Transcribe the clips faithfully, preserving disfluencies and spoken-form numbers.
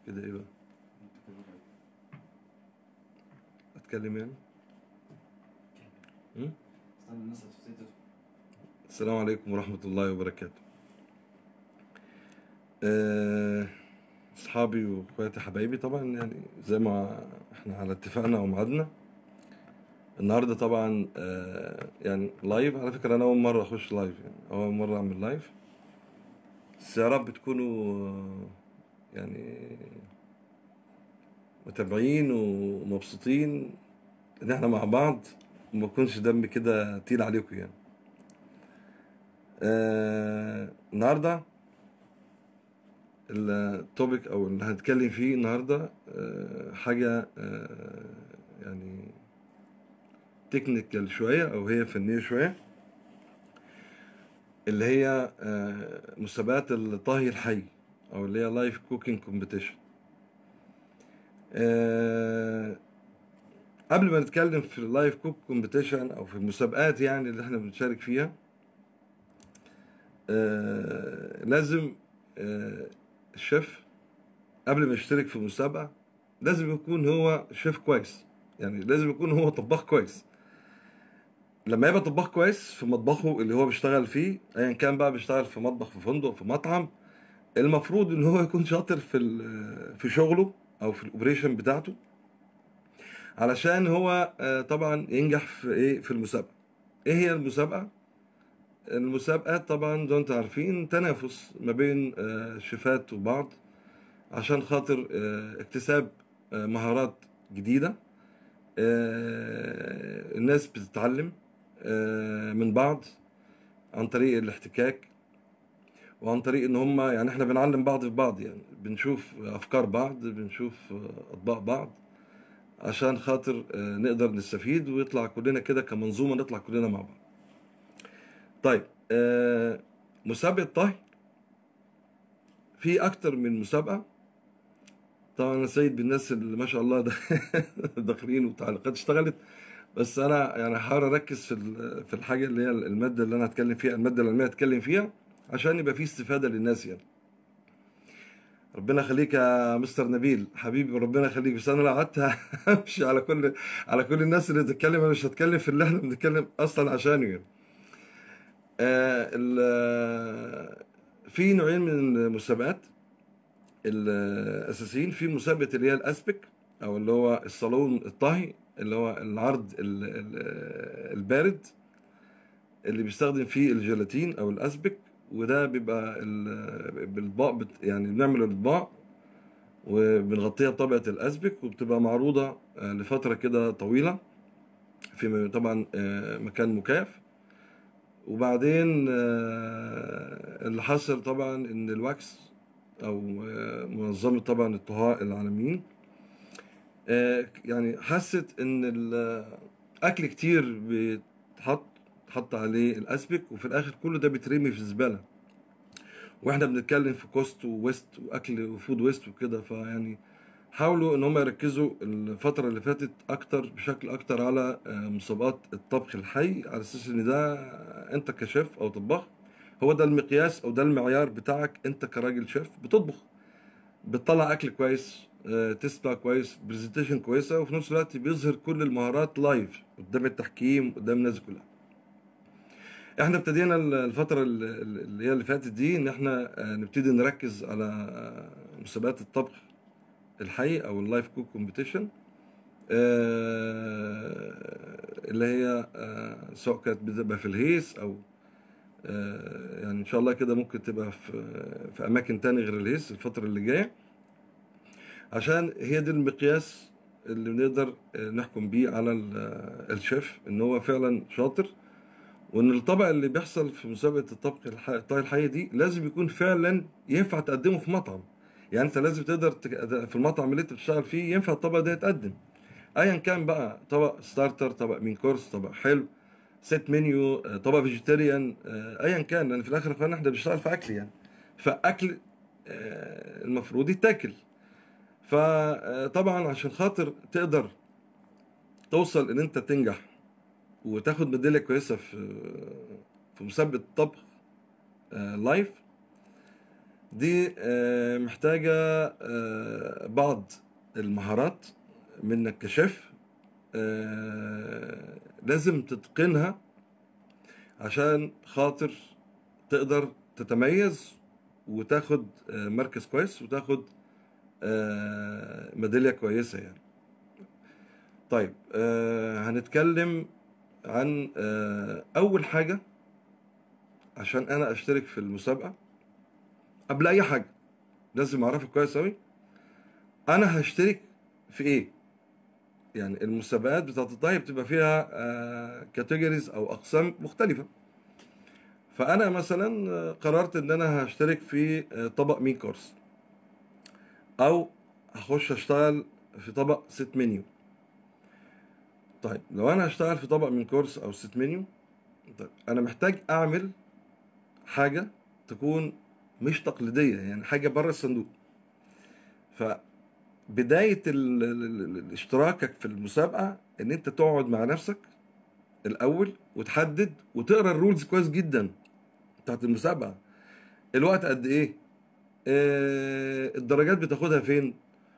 كده ايه بقى؟ اتكلم يعني؟ م? استنى الناس هتبتدي تدخل. السلام عليكم ورحمة الله وبركاته. آه، اصحابي واخواتي حبايبي طبعا، يعني زي ما احنا على اتفاقنا وميعادنا النهارده طبعا. آه، يعني لايف. على فكرة انا اول مرة اخش لايف، يعني اول مرة اعمل لايف. بس يا رب تكونوا آه، يعني متابعين ومبسوطين ان احنا مع بعض، وما يكونش دم كده تقيل عليكم يعني. آه، النهارده التوبيك او اللي هنتكلم فيه النهارده آه، حاجه آه، يعني تكنيكال شويه، او هي فنيه شويه، اللي هي آه، مسابقات الطهي الحي، او اللي هي لايف كوكينج كومبيتيشن. قبل ما نتكلم في اللايف كوك كومبيتيشن او في المسابقات يعني اللي احنا بنشارك فيها، آه، لازم آه، الشيف قبل ما يشترك في مسابقة لازم يكون هو شيف كويس، يعني لازم يكون هو طباخ كويس. لما يبقى طباخ كويس في مطبخه اللي هو بيشتغل فيه، ايا كان بقى بيشتغل في مطبخ، في فندق، في مطعم، المفروض ان هو يكون شاطر في ال- في شغله او في الاوبريشن بتاعته، علشان هو آه، طبعا ينجح في ايه في المسابقة. ايه هي المسابقة؟ المسابقات طبعا زي ما انتم عارفين تنافس ما بين آه، شيفات وبعض، عشان خاطر آه، اكتساب آه، مهارات جديدة. آه، الناس بتتعلم آه، من بعض عن طريق الاحتكاك، وعن طريق ان هم يعني احنا بنعلم بعض في بعض، يعني بنشوف افكار بعض، بنشوف آه، اطباق بعض، عشان خاطر آه، نقدر نستفيد ويطلع كلنا كده كمنظومة، نطلع كلنا مع بعض. طيب، آه، مسابقة طهي في اكتر من مسابقة. طبعا انا سيد بالناس اللي ما شاء الله ده داخلين وتعليقات اشتغلت، بس انا يعني هحاول اركز في ال- في الحاجه اللي هي الماده اللي انا هتكلم فيها، الماده العلميه هتكلم فيها، عشان يبقى في استفاده للناس يعني. ربنا يخليك يا مستر نبيل حبيبي، ربنا يخليك. بس انا لو قعدت همشي على كل على كل الناس اللي بتتكلم، انا مش هتكلم في اللي احنا بنتكلم اصلا عشانه يعني. آه ال- في نوعين من المسابقات الاساسيين. في مسابقه اللي هي الاسبك، او اللي هو الصالون الطهي، اللي هو العرض ال- ال- البارد، اللي بيستخدم فيه الجيلاتين او الاسبك. وده بيبقى ال- بالاطباق بت يعني بنعمل الاطباق وبنغطيها بطبقه الاسبك، وبتبقى معروضه آه، لفتره كده طويله في طبعا آه، مكان مكيف. وبعدين آه، اللي حصل طبعا ان الواكس، او آه، منظمه طبعا الطهاء العالميين، آه، يعني حست ان الاكل كتير بيتحط تحط عليه الاسبك، وفي الاخر كله ده بيترمي في الزباله. واحنا بنتكلم في كوست وويست واكل وفود ويست وكده، فيعني حاولوا ان هم يركزوا الفتره اللي فاتت اكتر، بشكل اكتر، على آه، مسابقات الطبخ الحي، على اساس ان ده آه، انت كشيف او طباخ، هو ده المقياس او ده المعيار بتاعك. انت كراجل شيف بتطبخ، بتطلع اكل كويس، آه، تسبع كويس، برزنتيشن كويسه، وفي نفس الوقت بيظهر كل المهارات لايف قدام التحكيم، قدام الناس كلها. احنا ابتدينا الفتره اللي هي اللي فاتت دي ان احنا آه، نبتدي نركز على آه، مسابقات الطبخ الحي او اللايف كوك كومبيتيشن، اللي هي آه، سواء كانت بتبقى في الهيس، او آه، يعني ان شاء الله كده ممكن تبقى في في اماكن تاني غير الهيس الفتره اللي جايه، عشان هي دي المقياس اللي نقدر آه، نحكم بيه على ال- آه، الشيف ان هو فعلا شاطر، وان الطبق اللي بيحصل في مسابقه الطبخ الح- الطهي الحي دي لازم يكون فعلا ينفع تقدمه في مطعم. يعني انت لازم تقدر تك... في المطعم اللي انت بتشتغل فيه ينفع الطبق ده يتقدم، ايا كان بقى، طبق ستارتر، طبق مين كورس، طبق حلو، سيت منيو، آه، طبق فيجيتيريان، آه، ايا كان، لان في الاخر فعلا احنا بنشتغل في اكل يعني. فاكل آه، المفروض يتاكل. فطبعا عشان خاطر تقدر توصل ان انت تنجح وتاخد ميداليه كويسه في في مسابقه طبخ آه، لايف، دي آه، محتاجة آه، بعض المهارات منك كشيف، آه، لازم تتقنها عشان خاطر تقدر تتميز وتاخد آه، مركز كويس وتاخد آه، ميدالية كويسة يعني. طيب آه، هنتكلم عن آه، أول حاجة عشان أنا أشترك في المسابقة. قبل أي حاجة لازم أعرفها كويس أوي، أنا هشترك في إيه. يعني المسابقات بتاعت الطهي بتبقى فيها كاتيجوريز أو أقسام مختلفة. فأنا مثلا آه، قررت إن أنا هشترك في آه، طبق مين كورس، أو هخش أشتغل في طبق ست منيو. طيب لو أنا هشتغل في طبق من كورس أو ست منيو، طيب أنا محتاج أعمل حاجة تكون مش تقليدية، يعني حاجة بره الصندوق. فبداية ال- ال- ال- اشتراكك في المسابقة إن أنت تقعد مع نفسك الأول وتحدد وتقرا الرولز كويس جدا بتاعت المسابقة. الوقت قد إيه، آه، الدرجات بتاخدها فين،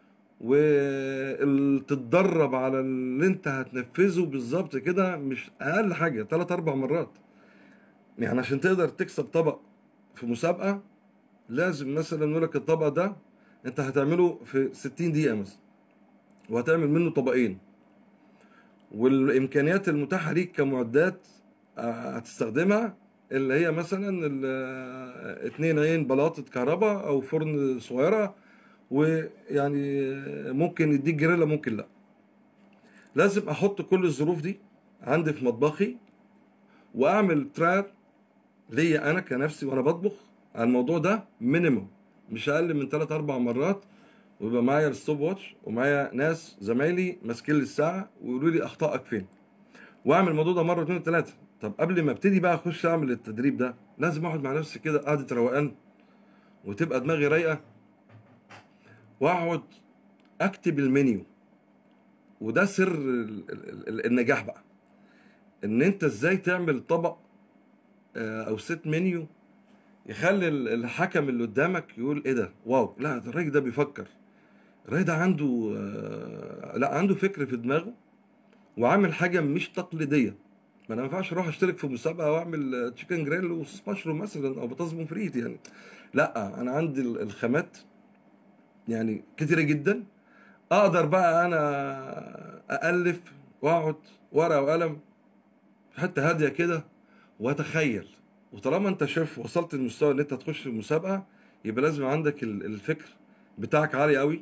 وتتدرب على اللي انت هتنفذه بالظبط كده، مش اقل حاجه ثلاث اربع مرات. يعني عشان تقدر تكسب طبق في مسابقه، لازم مثلا نقول لك الطبق ده انت هتعمله في ستين دقيقه مثلا، وهتعمل منه طبقين، والامكانيات المتاحه ليك كمعدات آه، هتستخدمها، اللي هي مثلا ال- آه، اتنين عين بلاطه كهرباء او فرن صغيره، ويعني آه، ممكن يديك جريلا ممكن لا. لازم احط كل الظروف دي عندي في مطبخي، واعمل ترايل ليا انا كنفسي وانا بطبخ على الموضوع ده مينيمم، مش اقل من ثلاث اربع مرات. ويبقى معايا الستوب واتش ومعايا ناس زمايلي ماسكين لي الساعه ويقولوا لي اخطائك فين، واعمل الموضوع ده مره اتنين تلاته. طب قبل ما ابتدي بقى اخش اعمل التدريب ده، لازم اقعد مع نفسي كده قعده روقان، وتبقى دماغي رايقه، واقعد اكتب المنيو. وده سر ال- ال- ال- النجاح بقى، ان انت ازاي تعمل طبق آه، او ست منيو يخلي ال- الحكم اللي قدامك يقول ايه ده، واو، لا ده الراجل ده بيفكر، الراجل ده عنده آه، لا عنده فكر في دماغه، وعامل حاجه مش تقليديه. ما انا ما ينفعش اروح اشترك في مسابقه واعمل تشيكن جريل وصوص مشروم مثلا او بطاطس فريت يعني. لا، انا عندي ال- الخامات يعني كتيره جدا، اقدر بقى انا الف واقعد ورقه وقلم في حته هاديه كده واتخيل. وطالما انت شايف وصلت للمستوى ان انت تخش في المسابقه، يبقى لازم عندك ال- الفكر بتاعك عالي قوي،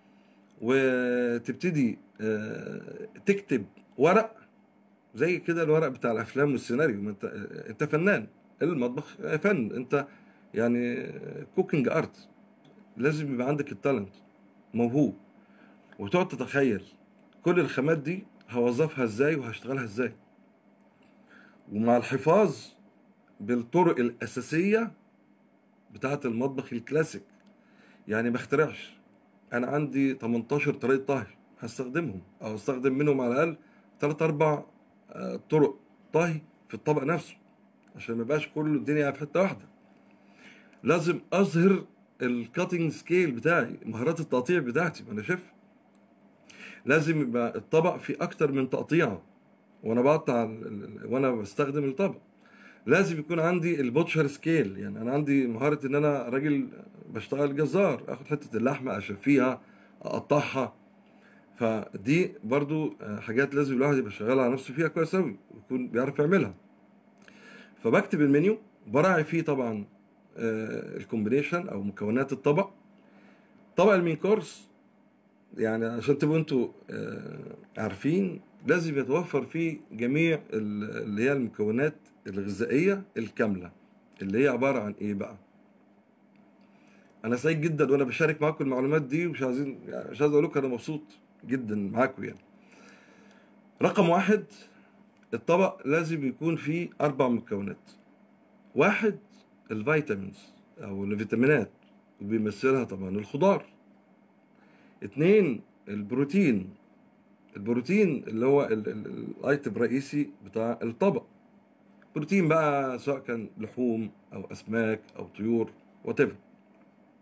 وتبتدي آه، تكتب ورق زي كده الورق بتاع الافلام والسيناريو. ما انت آه، انت فنان، المطبخ فن، انت يعني كوكينج ارت، لازم يبقى عندك التالنت، موهوب، وتقعد تتخيل كل الخامات دي هوظفها ازاي وهشتغلها ازاي، ومع الحفاظ بالطرق الاساسيه بتاعه المطبخ الكلاسيك. يعني ما اخترعش، انا عندي تمنتاشر طريقه طهي هستخدمهم، او استخدم منهم على الاقل ثلاث اربع طرق طهي في الطبق نفسه، عشان ما يبقاش كله الدنيا في حته واحده. لازم اظهر الكاتنج سكيل بتاعي، مهارات التقطيع بتاعتي، ما انا شيف. لازم يبقى الطبق فيه اكتر من تقطيعه وانا بقطع ال- ال- وانا بستخدم الطبق. لازم يكون عندي البوتشر سكيل، يعني انا عندي مهاره ان انا راجل بشتغل جزار، اخد حته اللحمه اشفيها اقطعها. فدي برضو آه، حاجات لازم الواحد يبقى شغال على نفسه فيها كويس قوي ويكون بيعرف يعملها. فبكتب المنيو، براعي فيه طبعا الكومبينيشن او مكونات الطبق. طبق المين كورس يعني عشان تبقوا انتوا آه، عارفين، لازم يتوفر فيه جميع ال- اللي هي المكونات الغذائية الكاملة، اللي هي عبارة عن ايه بقى. انا سعيد جدا وانا بشارك معاكم المعلومات دي، ومش عايزين يعني مش عايز اقول لكم انا مبسوط جدا معاكم يعني. رقم واحد، الطبق لازم يكون فيه اربع مكونات. واحد، الفيتامينز او الفيتامينات، وبيمثلها طبعا الخضار. اتنين، البروتين. البروتين اللي هو ال- ال- الايتم الرئيسي بتاع الطبق. بروتين بقى سواء كان لحوم او اسماك او طيور، وات ايفر.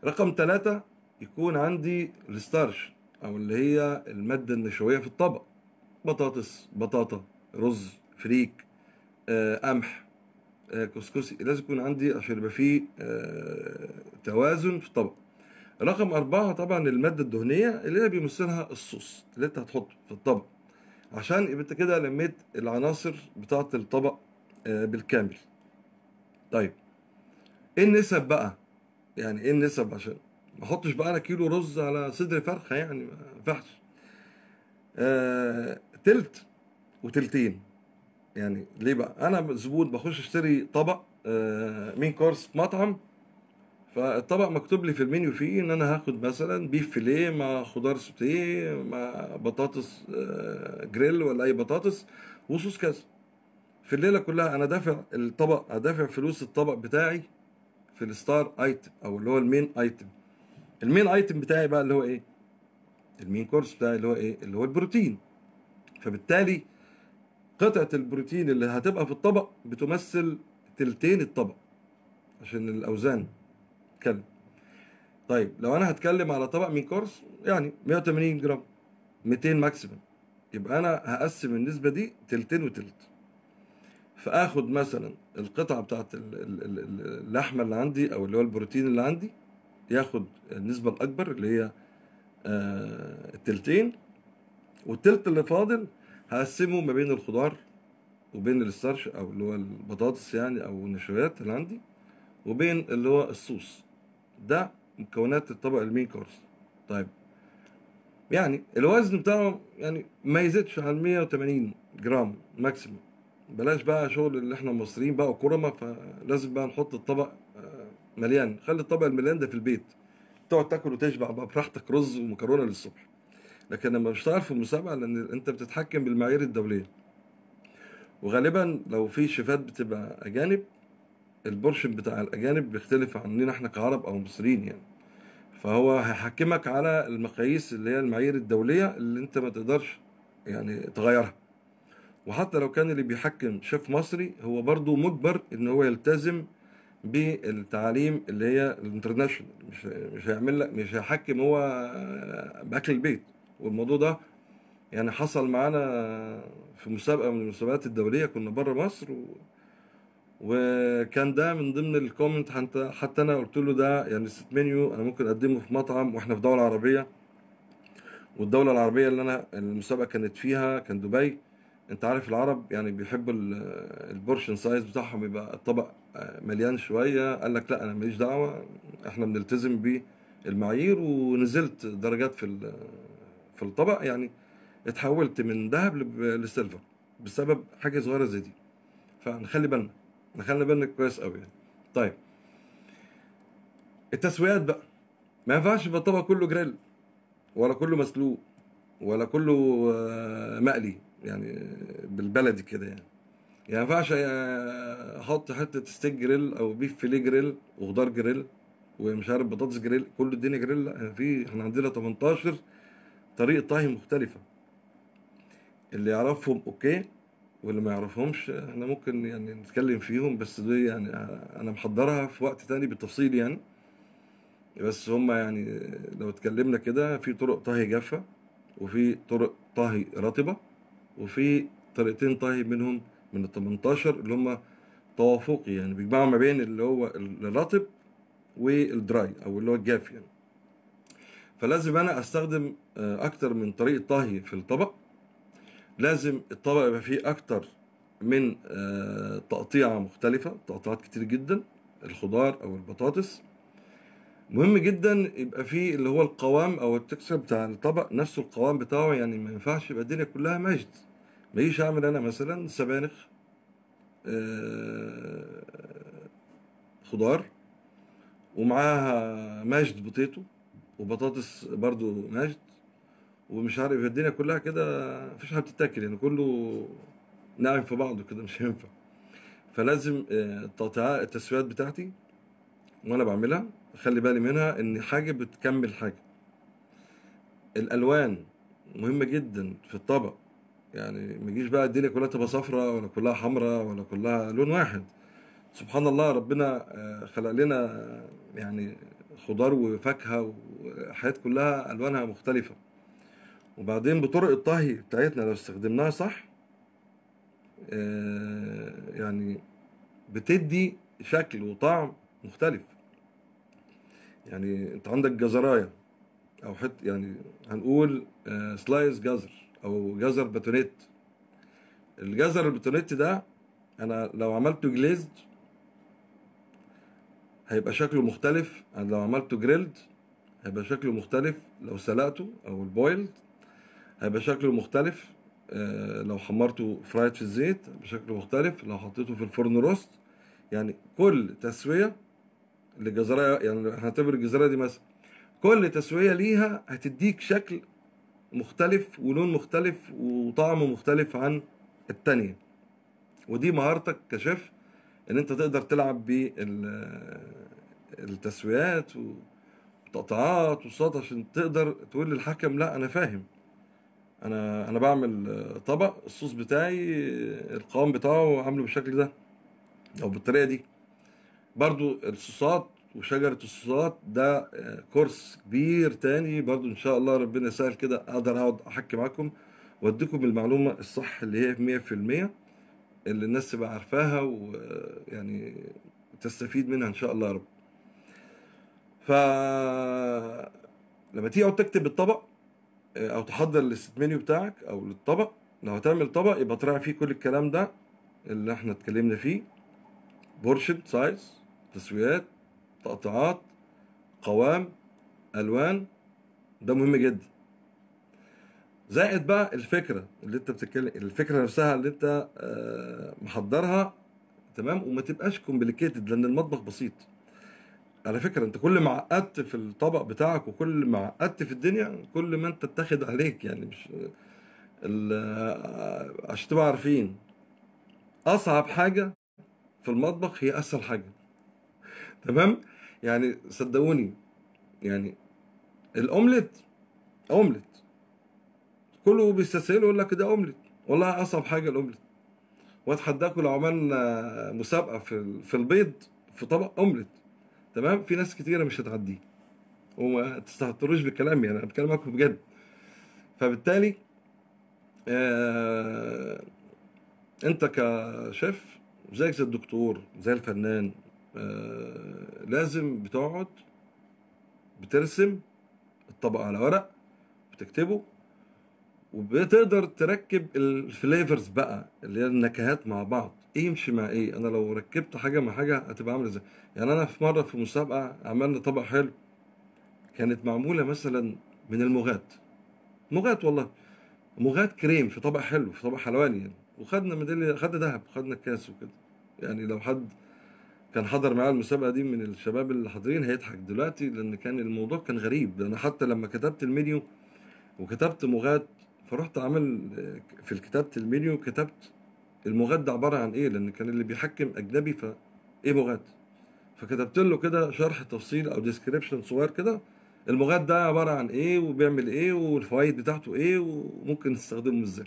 رقم ثلاثة، يكون عندي الستارش او اللي هي المادة النشوية في الطبق، بطاطس، بطاطا، رز، فريك، آه، قمح، آه، كسكسي، لازم يكون عندي عشان يبقى فيه آه، توازن في الطبق. رقم أربعة طبعا المادة الدهنية اللي هي بيمثلها الصوص اللي انت هتحطه في الطبق، عشان يبقى انت كده لميت العناصر بتاعة الطبق آه، بالكامل. طيب ايه النسب بقى؟ يعني ايه النسب؟ عشان ما احطش بقى انا كيلو رز على صدر فرخة، يعني ما ينفعش. آه، تلت وتلتين. يعني ليه بقى؟ انا زبون بخش اشتري طبق آه، مين كورس في مطعم، فالطبق مكتوب لي في المنيو فيه ان انا هاخد مثلا بيف فيليه مع خضار سوتيه مع بطاطس آه، جريل ولا اي بطاطس وصوص كذا. في الليله كلها انا دافع الطبق، ادافع فلوس الطبق بتاعي في الستار ايتم او اللي هو المين ايتم. المين ايتم بتاعي بقى اللي هو ايه؟ المين كورس بتاعي اللي هو ايه؟ اللي هو البروتين. فبالتالي قطعة البروتين اللي هتبقى في الطبق بتمثل تلتين الطبق عشان الأوزان كلب. طيب لو أنا هتكلم على طبق من كورس يعني مية وتمانين جرام، ميتين ماكسيمم، يبقى أنا هقسم النسبة دي تلتين وتلت. فآخد مثلا القطعة بتاعت ال- ال- ال- اللحمة اللي عندي أو اللي هو البروتين اللي عندي، ياخد النسبة الأكبر اللي هي آه، التلتين، والتلت اللي فاضل هقسمه ما بين الخضار وبين الستارش او اللي هو البطاطس يعني او النشويات اللي عندي، وبين اللي هو الصوص. ده مكونات الطبق المين كورس. طيب يعني الوزن بتاعه يعني ما يزيدش عن مية وتمانين جرام ماكسيموم. بلاش بقى شغل اللي احنا مصريين بقى وكرمة، فلازم بقى نحط الطبق آه، مليان. خلي الطبق المليان ده في البيت، تقعد تاكل وتشبع بقى براحتك، رز ومكرونه للصبح. لكن لما بشتغل في المسابقه، لان انت بتتحكم بالمعايير الدوليه، وغالبا لو في شيفات بتبقى اجانب، البورشن بتاع الاجانب بيختلف عننا احنا كعرب او مصريين يعني. فهو هيحكمك على المقاييس اللي هي المعايير الدوليه اللي انت ما تقدرش يعني تغيرها. وحتى لو كان اللي بيحكم شيف مصري، هو برضو مجبر ان هو يلتزم بالتعاليم اللي هي الانترناشونال. مش مش هيعمل لك، مش هيحكم هو باكل البيت. والموضوع ده يعني حصل معانا في مسابقه من المسابقات الدوليه، كنا بره مصر و... وكان ده من ضمن الكومنت. حتى حتى انا قلت له ده يعني ست منيو انا ممكن اقدمه في مطعم واحنا في دوله عربيه، والدوله العربيه اللي انا المسابقه كانت فيها كان دبي. انت عارف العرب يعني بيحبوا ال- البورشن سايز بتاعهم يبقى الطبق مليان شويه. قال لك لا انا ماليش دعوه، احنا بنلتزم بالمعايير. ونزلت درجات في ال- في الطبق يعني، اتحولت من ذهب لب- لسيلفر بسبب حاجه صغيره زي دي. فنخلي بالنا، نخلي بالنا كويس قوي يعني. طيب التسويات بقى، ما ينفعش يبقى الطبق كله جريل، ولا كله مسلوق، ولا كله آه، مقلي يعني بالبلدي كده يعني. يعني ما ينفعش آه، احط حته ستيك جريل او بيف فيليه جريل وخضار جريل ومش عارف بطاطس جريل، كل الدنيا جريل. لا، في احنا عندنا تمنتاشر طريقه طهي مختلفه. اللي يعرفهم اوكي، واللي ما يعرفهمش احنا ممكن يعني نتكلم فيهم، بس دي يعني انا محضرها في وقت تاني بالتفصيل يعني. بس هما يعني لو اتكلمنا كده، في طرق طهي جافة، وفي طرق طهي رطبة، وفي طريقتين طهي منهم من ال تمنتاشر اللي هما توافقي، يعني بيجمعوا ما بين اللي هو الرطب والدراي او اللي هو الجاف يعني. فلازم انا استخدم آه، اكتر من طريقة طهي في الطبق. لازم الطبق يبقى فيه اكتر من آه، تقطيعة مختلفة، تقطيعات كتير جدا، الخضار او البطاطس. مهم جدا يبقى فيه اللي هو القوام او التكستشر بتاع الطبق نفسه، القوام بتاعه. يعني ما ينفعش يبقى الدنيا كلها مجد. ما يجيش اعمل انا مثلا سبانخ آه، خضار ومعاها ماجد بوتيتو وبطاطس برضو ماجد، ومش عارف الدنيا كلها كده مفيش حاجه بتتاكل يعني، كله ناعم في بعضه كده، مش هينفع. فلازم آه، التقطيعات التسويات بتاعتي وانا بعملها اخلي بالي منها ان حاجه بتكمل حاجه. الالوان مهمه جدا في الطبق. يعني ما يجيش بقى الدنيا كلها تبقى صفراء ولا كلها حمراء ولا كلها لون واحد. سبحان الله، ربنا آه، خلق لنا آه، يعني خضار وفاكهة وحاجات كلها ألوانها مختلفة. وبعدين بطرق الطهي بتاعتنا لو استخدمناها صح آه، يعني بتدي شكل وطعم مختلف. يعني انت عندك جزراية او حت يعني هنقول آه، سلايس جزر او جزر باتونيت. الجزر الباتونيت ده انا لو عملته جليزد هيبقى شكله مختلف عن لو عملته جريلد. هيبقى شكله مختلف لو سلقته او البويلد. هيبقى شكله مختلف آه، لو حمرته فرايد في الزيت هيبقى شكله مختلف لو حطيته في الفرن روست. يعني كل تسوية للجزراية، يعني هنعتبر الجزراية دي مثلا، كل تسوية ليها هتديك شكل مختلف ولون مختلف وطعم مختلف عن التانية. ودي مهارتك كشيف، ان انت تقدر تلعب بالتسويات والتقطيعات والصوت عشان تقدر تقول للحكم لا انا فاهم. انا انا بعمل طبق الصوص بتاعي القوام بتاعه عامله بالشكل ده او بالطريقة دي. برضو الصوصات وشجرة الصوصات ده آه، كورس كبير تاني برضو ان شاء الله ربنا يسهل كده اقدر اقعد احكي معاكم واديكم المعلومة الصح اللي هي مية في المية اللي الناس تبقى عارفاها ويعني تستفيد منها ان شاء الله يا رب. ف لما تيجي تقعد تكتب الطبق آه، او تحضر الست منيو بتاعك او للطبق، لو هتعمل طبق يبقى تراعي فيه كل الكلام ده اللي احنا اتكلمنا فيه. بورشن سايز، تسويات، تقطيعات، قوام، الوان، ده مهم جدا. زائد بقى الفكره اللي انت بتتكلم، الفكره نفسها اللي انت آه، محضرها تمام، وما تبقاش كومبليكيتد لان المطبخ بسيط. على فكره انت كل ما عقدت في الطبق بتاعك وكل ما عقدت في الدنيا كل ما انت اتاخد عليك. يعني مش ال- آه، عشان تبقى عارفين اصعب حاجه في المطبخ هي اسهل حاجه. تمام. يعني صدقوني، يعني الاومليت اومليت كله بيستسهله يقول لك ده اومليت. والله اصعب حاجه الاومليت. واتحداكم لو عملنا مسابقه في في البيض في طبق اومليت تمام، في ناس كتيره مش هتعديه. وما تستهتروش بالكلام، يعني انا بتكلم معاكم بجد. فبالتالي آه انت كشيف زيك زي الدكتور زي الفنان، آه لازم بتقعد بترسم الطبق على ورق، بتكتبه، وبتقدر تركب الفليفرز بقى اللي هي النكهات مع بعض، ايه يمشي مع ايه. انا لو ركبت حاجه مع حاجه هتبقى عامله ازاي. يعني انا في مره في مسابقه عملنا طبق حلو كانت معموله مثلا من المغات. مغات والله، مغات كريم في طبق حلو في طبق حلواني يعني. وخدنا ميداليه، خدنا ذهب، خدنا الكاس وكده. يعني لو حد كان حضر معايا المسابقه دي من الشباب اللي حاضرين هيضحك دلوقتي، لان كان الموضوع كان غريب. لان حتى لما كتبت المنيو وكتبت مغات، فرحت عامل آه، في كتابة المنيو كتبت المغات ده عبارة عن ايه، لان كان اللي بيحكم اجنبي. ف ايه مغات؟ فكتبت له كده شرح تفصيل او ديسكريبشن صغير كده، المغات ده عبارة عن ايه وبيعمل ايه والفوائد بتاعته ايه وممكن نستخدمه ازاي.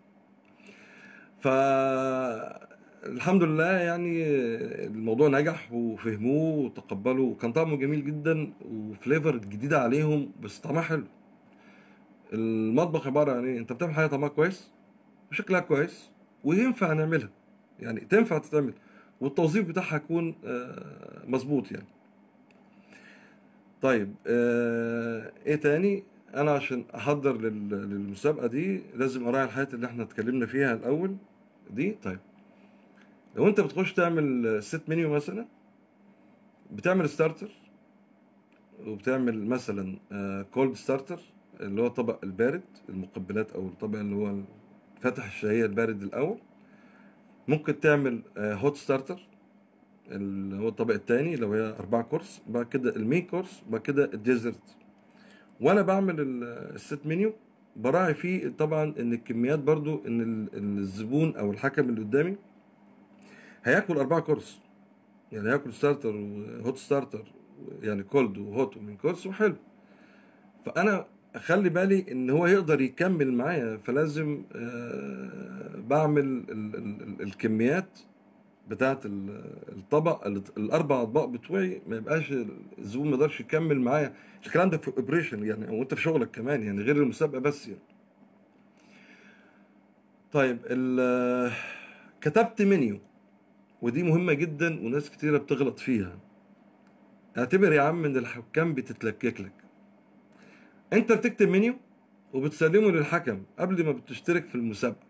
ف الحمد لله يعني الموضوع نجح وفهموه وتقبلوا وكان طعمه جميل جدا وفليفر جديدة عليهم بس طعمها حلو. المطبخ عبارة عن ايه؟ انت بتعمل حاجة طعمها كويس وشكلها كويس وينفع نعملها، يعني تنفع تتعمل، والتوظيف بتاعها يكون آه، مظبوط يعني. طيب آه، ايه تاني؟ انا عشان احضر لل- للمسابقة دي لازم اراعي الحاجات اللي احنا اتكلمنا فيها الاول دي. طيب لو انت بتخش تعمل ست منيو مثلا، بتعمل ستارتر وبتعمل مثلا كولد ستارتر اللي هو الطبق البارد المقبلات او الطبق اللي هو فتح الشهية البارد الاول. ممكن تعمل هوت ستارتر اللي هو الطبق التاني لو هي أربعة كورس، بعد كده المين كورس، بعد كده الديزرت. وأنا بعمل ال- الست منيو براعي فيه طبعا إن الكميات برضو إن ال- إن الزبون أو الحكم اللي قدامي هياكل أربعة كورس. يعني هياكل ستارتر وهوت ستارتر، يعني كولد وهوت ومين كورس وحلو. فأنا أخلي بالي إن هو يقدر يكمل معايا، فلازم آه، بعمل ال- ال- ال- الكميات بتاعت ال- الطبق ال- الاربع اطباق بتوعي، ما يبقاش الزبون ما يقدرش يكمل معايا. الكلام ده في اوبريشن يعني، وانت في شغلك كمان يعني، غير المسابقه بس يعني. طيب ال- كتبت منيو، ودي مهمه جدا وناس كتيره بتغلط فيها. اعتبر يا عم ان الحكام بتتلكك لك. انت بتكتب منيو وبتسلمه للحكم قبل ما بتشترك في المسابقه.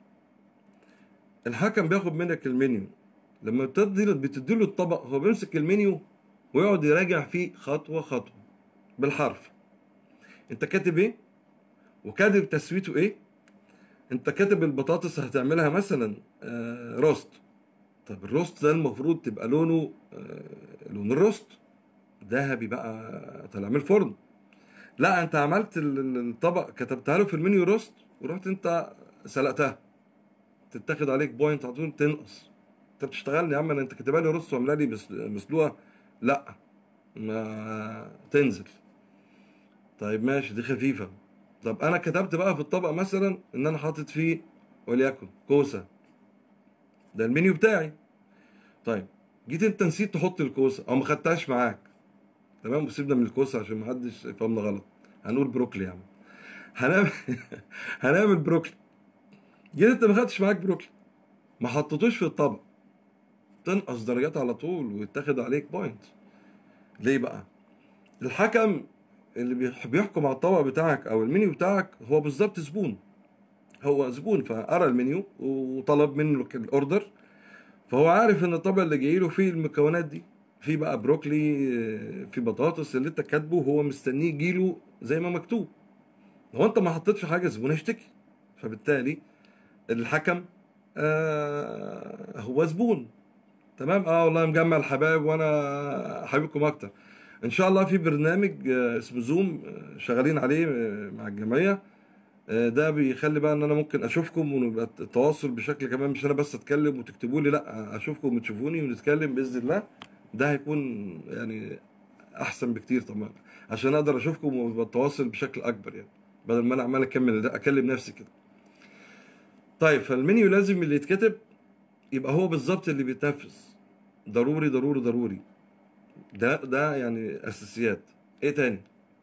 الحكم بياخد منك المنيو، لما بتدي بتديله الطبق هو بيمسك المنيو ويقعد يراجع فيه خطوه خطوه بالحرف. انت كاتب ايه، وكاتب تسويته ايه. انت كاتب البطاطس هتعملها مثلا آه، روست. طب الروست ده المفروض تبقى لونه آه، لون الروست ذهبي بقى طالع من الفرن. لا، انت عملت ال- ال- الطبق كتبتها له في المنيو روست، ورحت انت سلقتها، تتاخد عليك بوينت على طول، تنقص. انت بتشتغلني يا عم، انا انت كاتبها لي روست وعاملها لي بس- مسلوقه. لا، ما تنزل. طيب ماشي، دي خفيفه. طب انا كتبت بقى في الطبق مثلا ان انا حاطط فيه وليكن كوسه، ده المنيو بتاعي. طيب جيت انت نسيت تحط الكوسه او ما خدتهاش معاك، تمام، وسيبنا من الكوسه عشان ما حدش يفهمنا غلط. هنقول بروكلي يا عم. هنعمل هنعمل بروكلي. جيت انت ما خدتش معاك بروكلي، ما حطيتوش في الطبق، تنقص درجات على طول ويتاخد عليك بوينت. ليه بقى؟ الحكم اللي بيح- بيحكم على الطبق بتاعك او المنيو بتاعك هو بالظبط زبون. هو زبون فقرا المنيو وطلب منه الاوردر، فهو عارف ان الطبق اللي جاي له فيه المكونات دي، في بقى بروكلي، آه، في بطاطس، اللي انت كاتبه هو مستنيه يجيله زي ما مكتوب. لو انت ما حطيتش حاجه الزبون هيشتكي. فبالتالي الحكم آه هو زبون. تمام، اه والله مجمع الحبايب وانا حبيبكم اكتر. ان شاء الله في برنامج آه، اسمه زوم، آه، شغالين عليه آه، مع الجمعيه. آه، ده بيخلي بقى ان انا ممكن اشوفكم ونبقى التواصل بشكل كمان، مش انا بس اتكلم وتكتبوا لي، لا اشوفكم وتشوفوني ونتكلم باذن الله. ده هيكون يعني احسن بكتير طبعا، عشان اقدر اشوفكم ويبقى التواصل بشكل اكبر يعني، بدل ما انا عمال اكمل اكلم نفسي كده. طيب فالمنيو لازم اللي يتكتب يبقى هو بالظبط اللي بيتنفذ. ضروري ضروري ضروري. ده ده يعني اساسيات. ايه تاني؟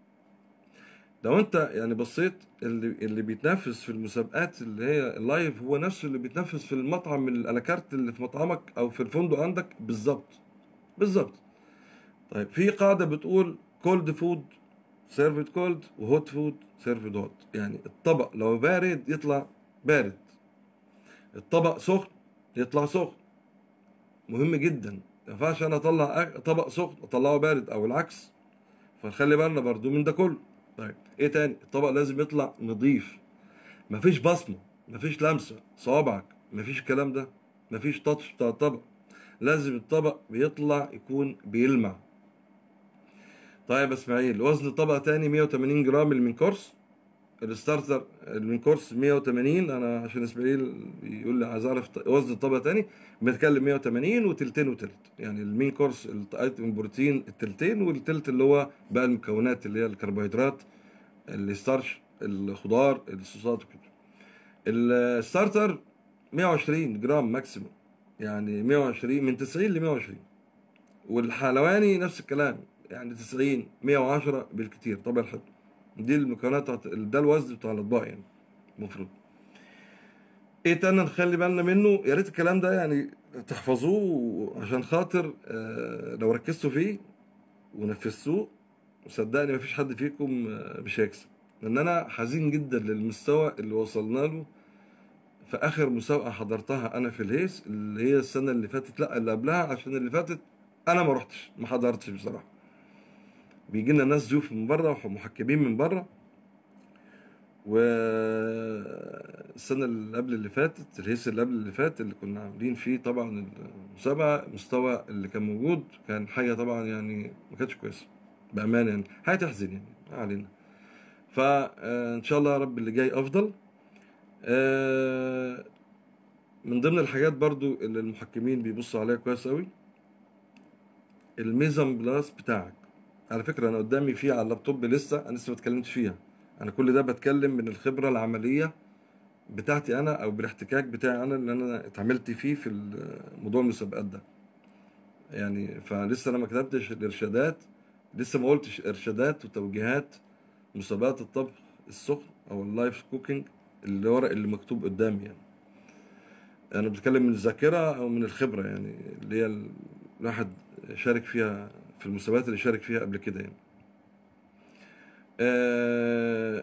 لو انت يعني بصيت، اللي اللي بيتنافس في المسابقات اللي هي اللايف هو نفسه اللي بيتنافس في المطعم الالاكارت اللي في مطعمك او في الفندق عندك بالظبط. بالظبط. طيب في قاعدة بتقول كولد فود سيرفد كولد، وهوت فود سيرفد هوت. يعني الطبق لو بارد يطلع بارد، الطبق سخن يطلع سخن. مهم جدا. ما ينفعش انا اطلع أك- طبق سخن اطلعه بارد او العكس. فنخلي بالنا برضو من ده كله. طيب ايه تاني؟ الطبق لازم يطلع نظيف، مفيش بصمه، مفيش لمسه صوابعك، مفيش الكلام ده، مفيش تاتش بتاع الطبق. لازم الطبق بيطلع يكون بيلمع. طيب يا اسماعيل، وزن الطبق تاني مية وتمانين جرام المين كورس. الستارتر المين كورس مية وتمانين، انا عشان اسماعيل بيقول لي عايز اعرف ط- وزن الطبق تاني. بنتكلم مية وتمانين وتلتين وتلت، يعني المين كورس الايتم بروتين التلتين، والتلت اللي هو بقى المكونات اللي هي الكربوهيدرات، الستارش، الخضار، الصوصات وكده. الستارتر مية وعشرين جرام ماكسيموم، يعني مية وعشرين من تسعين ل مية وعشرين. والحلواني نفس الكلام، يعني تسعين مية وعشرة بالكتير طبعا الحلو. دي المكونات بتاعت- ده الوزن بتاع الاطباق يعني المفروض. ايه تاني نخلي بالنا منه؟ يا ريت الكلام ده يعني تحفظوه عشان خاطر آه، لو ركزتوا فيه ونفذتوه، صدقني مفيش حد فيكم آه، مش هيكسب. لان انا حزين جدا للمستوى اللي وصلنا له في اخر مسابقه حضرتها انا في الهيس، اللي هي السنه اللي فاتت، لا اللي قبلها، عشان اللي فاتت انا ما رحتش ما حضرتش بصراحه. بيجي لنا ناس ضيوف من بره ومحكمين من بره. والسنه اللي قبل اللي فاتت، الهيس اللي قبل اللي فات اللي كنا عاملين فيه طبعا المسابقه، المستوى اللي كان موجود كان حاجه طبعا يعني ما كانتش كويسه بامانه، يعني حاجه تحزن يعني، ما علينا. فان شاء الله يا رب اللي جاي افضل. آه، من ضمن الحاجات برضو اللي المحكمين بيبصوا عليها كويس قوي، الميزان بلاس بتاعك. على فكرة انا قدامي فيه على اللابتوب لسه، انا لسه ما اتكلمتش فيها. انا كل ده بتكلم من الخبرة العملية بتاعتي انا او بالاحتكاك بتاعي انا اللي انا اتعاملت فيه في موضوع المسابقات ده يعني. فلسه انا ما كتبتش الارشادات، لسه ما قلتش ارشادات وتوجيهات مسابقات الطبخ السخن او اللايف كوكينج اللي ورق اللي مكتوب قدامي يعني. انا بتكلم من الذاكره او من الخبره يعني، اللي هي ال- الواحد شارك فيها في المسابقات اللي شارك فيها قبل كده يعني. آه،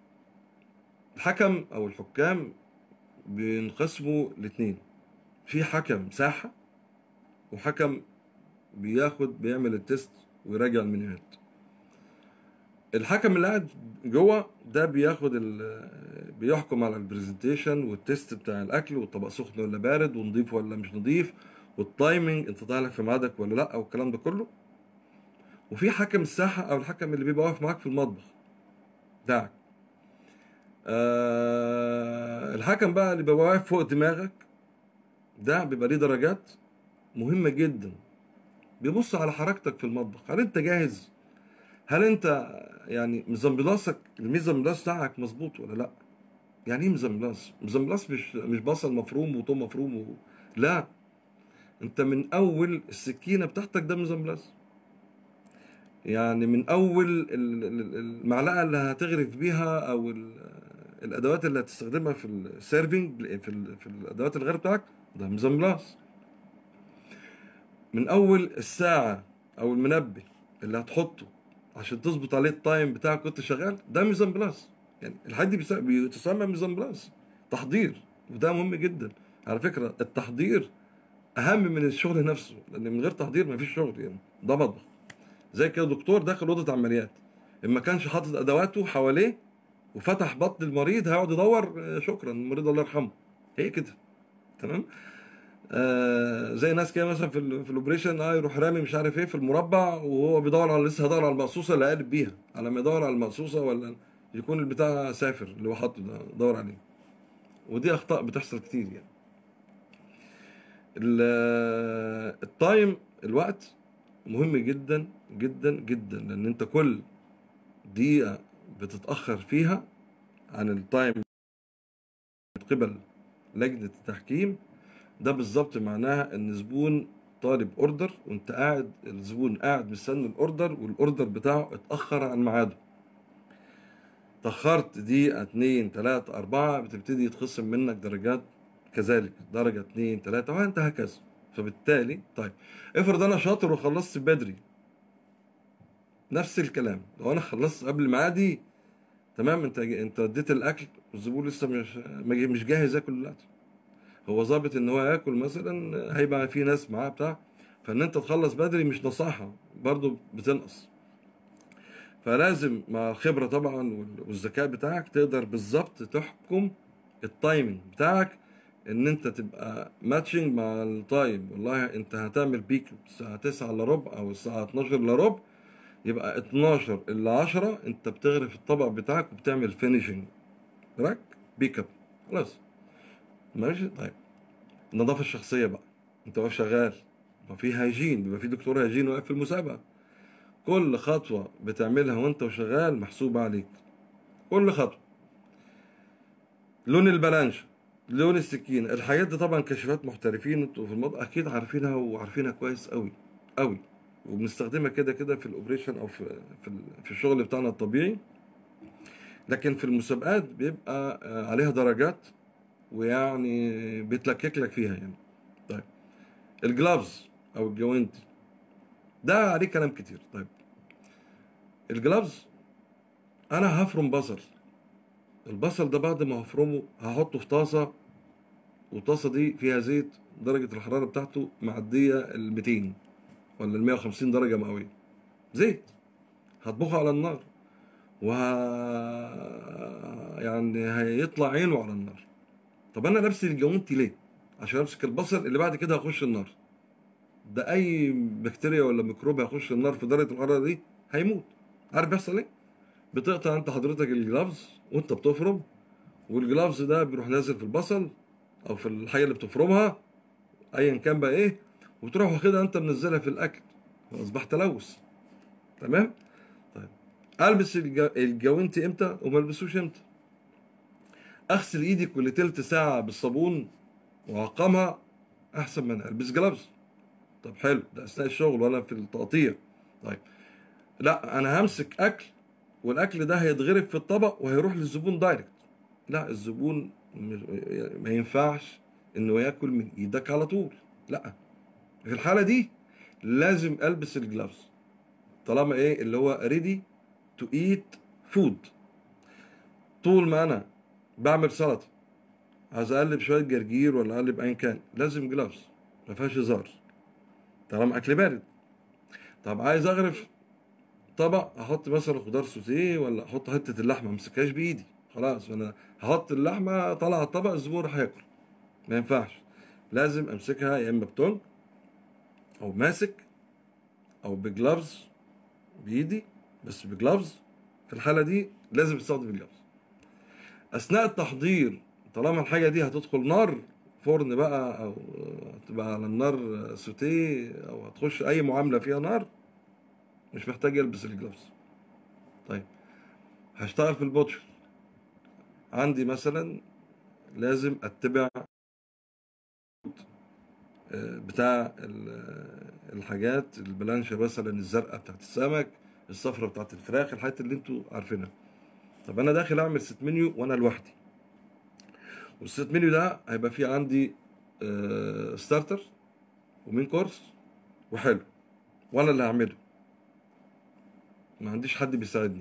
الحكم او الحكام بينقسموا لاتنين، في حكم ساحه وحكم بياخد بيعمل التيست ويراجع المنيوهات. الحكم اللي قاعد جوه ده بياخد ال بيحكم على البرزنتيشن والتيست بتاع الاكل، والطبق سخن ولا بارد، ونضيف ولا مش نضيف، والتايمنج انت طالع في ميعادك ولا لا، والكلام ده كله. وفي حكم الساحه او الحكم اللي بيبقى واقف معاك في المطبخ بتاعك. آه الحكم بقى اللي بيبقى واقف فوق دماغك ده بيبقى ليه درجات مهمه جدا، بيبص على حركتك في المطبخ، هل انت جاهز، هل انت يعني ميزانبلاسك الميزانبلاس بتاعك مظبوط ولا لا. يعني ايه ميزانبلاس؟ ميزانبلاس مش مش بصل مفروم وتوم مفروم و... لا، انت من اول السكينه بتاعتك ده ميزانبلاس. يعني من اول ال- ال- المعلقه اللي هتغرف بيها او ال- الادوات اللي هتستخدمها في السيرفنج في ال- في الادوات الغرف بتاعك ده ميزانبلاس. من اول الساعه او المنبه اللي هتحطه عشان تظبط عليه التايم بتاعك وانت شغال ده ميزان بلاس. يعني الحاجات دي بيس- بتسمى ميزان بلاس، تحضير. وده مهم جدا على فكره، التحضير اهم من الشغل نفسه، لان من غير تحضير مفيش شغل يعني. ده مطبخ زي كده دكتور داخل اوضه عمليات، ان ما كانش حاطط ادواته حواليه وفتح بطن المريض هيقعد يدور، آه، شكرا المريض الله يرحمه. هي كده. تمام. آه زي ناس كده مثلا في ال في الاوبريشن اه يروح رامي مش عارف ايه في المربع، وهو بيدور على لسه هيدور على المقصوصه اللي قالب بيها، على ما يدور على المقصوصه ولا يكون البتاع سافر اللي هو حاطه ده دور عليه. ودي اخطاء بتحصل كتير يعني. ال- آه، التايم الوقت مهم جدا جدا جدا، لان انت كل دقيقه بتتاخر فيها عن التايم من قبل لجنه التحكيم ده بالظبط معناها ان زبون طالب اوردر وانت قاعد، الزبون قاعد مستني الاوردر والاوردر بتاعه اتاخر عن ميعاده. تاخرت دقيقه اتنين تلاته اربعه بتبتدي يتخصم منك درجات، كذلك درجه اتنين تلاته وانت هكذا. فبالتالي طيب افرض انا شاطر وخلصت بدري، نفس الكلام لو انا خلصت قبل ميعادي تمام، انت انت اديت الاكل والزبون لسه مش مش جاهز ياكل الاكل، هو ظابط ان هو ياكل مثلا، هيبقى في ناس معاه بتاع، فان انت تخلص بدري مش نصاحة برضو بتنقص. فلازم مع الخبرة طبعا وال- والذكاء بتاعك تقدر بالظبط تحكم التايمنج بتاعك، ان انت تبقى ماتشنج مع التايم. والله انت هتعمل بيك الساعة تسعة الا ربع او الساعة اتناشر الا ربع، يبقى اتناشر الا عشرة انت بتغرف الطبق بتاعك وبتعمل فينيشنج راك بيك اب خلاص. ماشي طيب. النظافة الشخصية بقى، انت واقف شغال ما في هيجين، بيبقى في دكتور هيجين واقف في المسابقة، كل خطوة بتعملها وانت وشغال محسوبة عليك، كل خطوة. لون البلانش، لون السكين، الحاجات دي طبعا كشفات محترفين انتوا في المطبخ اكيد عارفينها وعارفينها كويس قوي قوي، وبنستخدمها كده كده في الاوبريشن او في في, ال- في الشغل بتاعنا الطبيعي. لكن في المسابقات بيبقى آه، عليها درجات، ويعني بيتلكك لك فيها يعني. طيب الجلافز او الجوانتي ده عليه كلام كتير. طيب الجلافز، انا هفرم بصل، البصل ده بعد ما هفرمه هحطه في طاسه، والطاسه دي فيها زيت، درجه الحراره بتاعته معديه ال ميتين ولا ال مية وخمسين درجه مئويه، زيت هطبخه على النار وه يعني هيطلع عينه على النار. طب انا لابس الجوانتي ليه؟ عشان امسك البصل اللي بعد كده هيخش النار، ده اي بكتيريا ولا ميكروب هيخش النار في درجه الحراره دي هيموت. عارف بيحصل ايه؟ بتقطع انت حضرتك الجلافز وانت بتفرم، والجلافز ده بيروح نازل في البصل او في الحاجه اللي بتفرمها ايا كان بقى ايه، وتروح واخدها انت منزلها في الاكل، فاصبح تلوث. تمام. طيب البس الج- الجوانتي امتى وما البسوش امتى؟ اغسل ايدي كل تلت ساعه بالصابون واعقمها احسن من البس جلافز. طب حلو، ده اثناء الشغل ولا في التقطيع. طيب لا، انا همسك اكل والاكل ده هيتغرف في الطبق وهيروح للزبون دايركت. لا، الزبون ما ينفعش انه ياكل من ايدك على طول. لا، في الحاله دي لازم البس الجلافز طالما ايه اللي هو ريدي تو ايت فود. طول ما انا بعمل سلطه، عايز اقلب شويه جرجير ولا اقلب ايا كان، لازم جلافز، ما فيهاش هزار طالما اكل بارد. طب عايز اغرف طبق، احط مثلا خضار سوتيه ولا احط حته اللحمه، ما امسكهاش بايدي، خلاص انا هحط اللحمه طالعه على الطبق، الزبون راح ياكل. ما ينفعش، لازم امسكها يا اما بتونج او ماسك او بجلافز بايدي، بس بجلافز في الحاله دي لازم استخدم الجلافز. اثناء التحضير طالما الحاجه دي هتدخل نار فرن بقى او تبقى على النار سوتيه او هتخش اي معامله فيها نار، مش محتاج البس الجلافز. طيب هشتغل في البوتشر، عندي مثلا لازم اتبع بتاع الحاجات البلانشة مثلا الزرقاء بتاعت السمك، الصفرة بتاعت الفراخ، الحاجات اللي انتوا عارفينها. طب انا داخل اعمل ست منيو وانا لوحدي، والست منيو ده هيبقى فيه عندي ستارتر ومين كورس وحلو، وانا اللي هعمله، ما عنديش حد بيساعدني،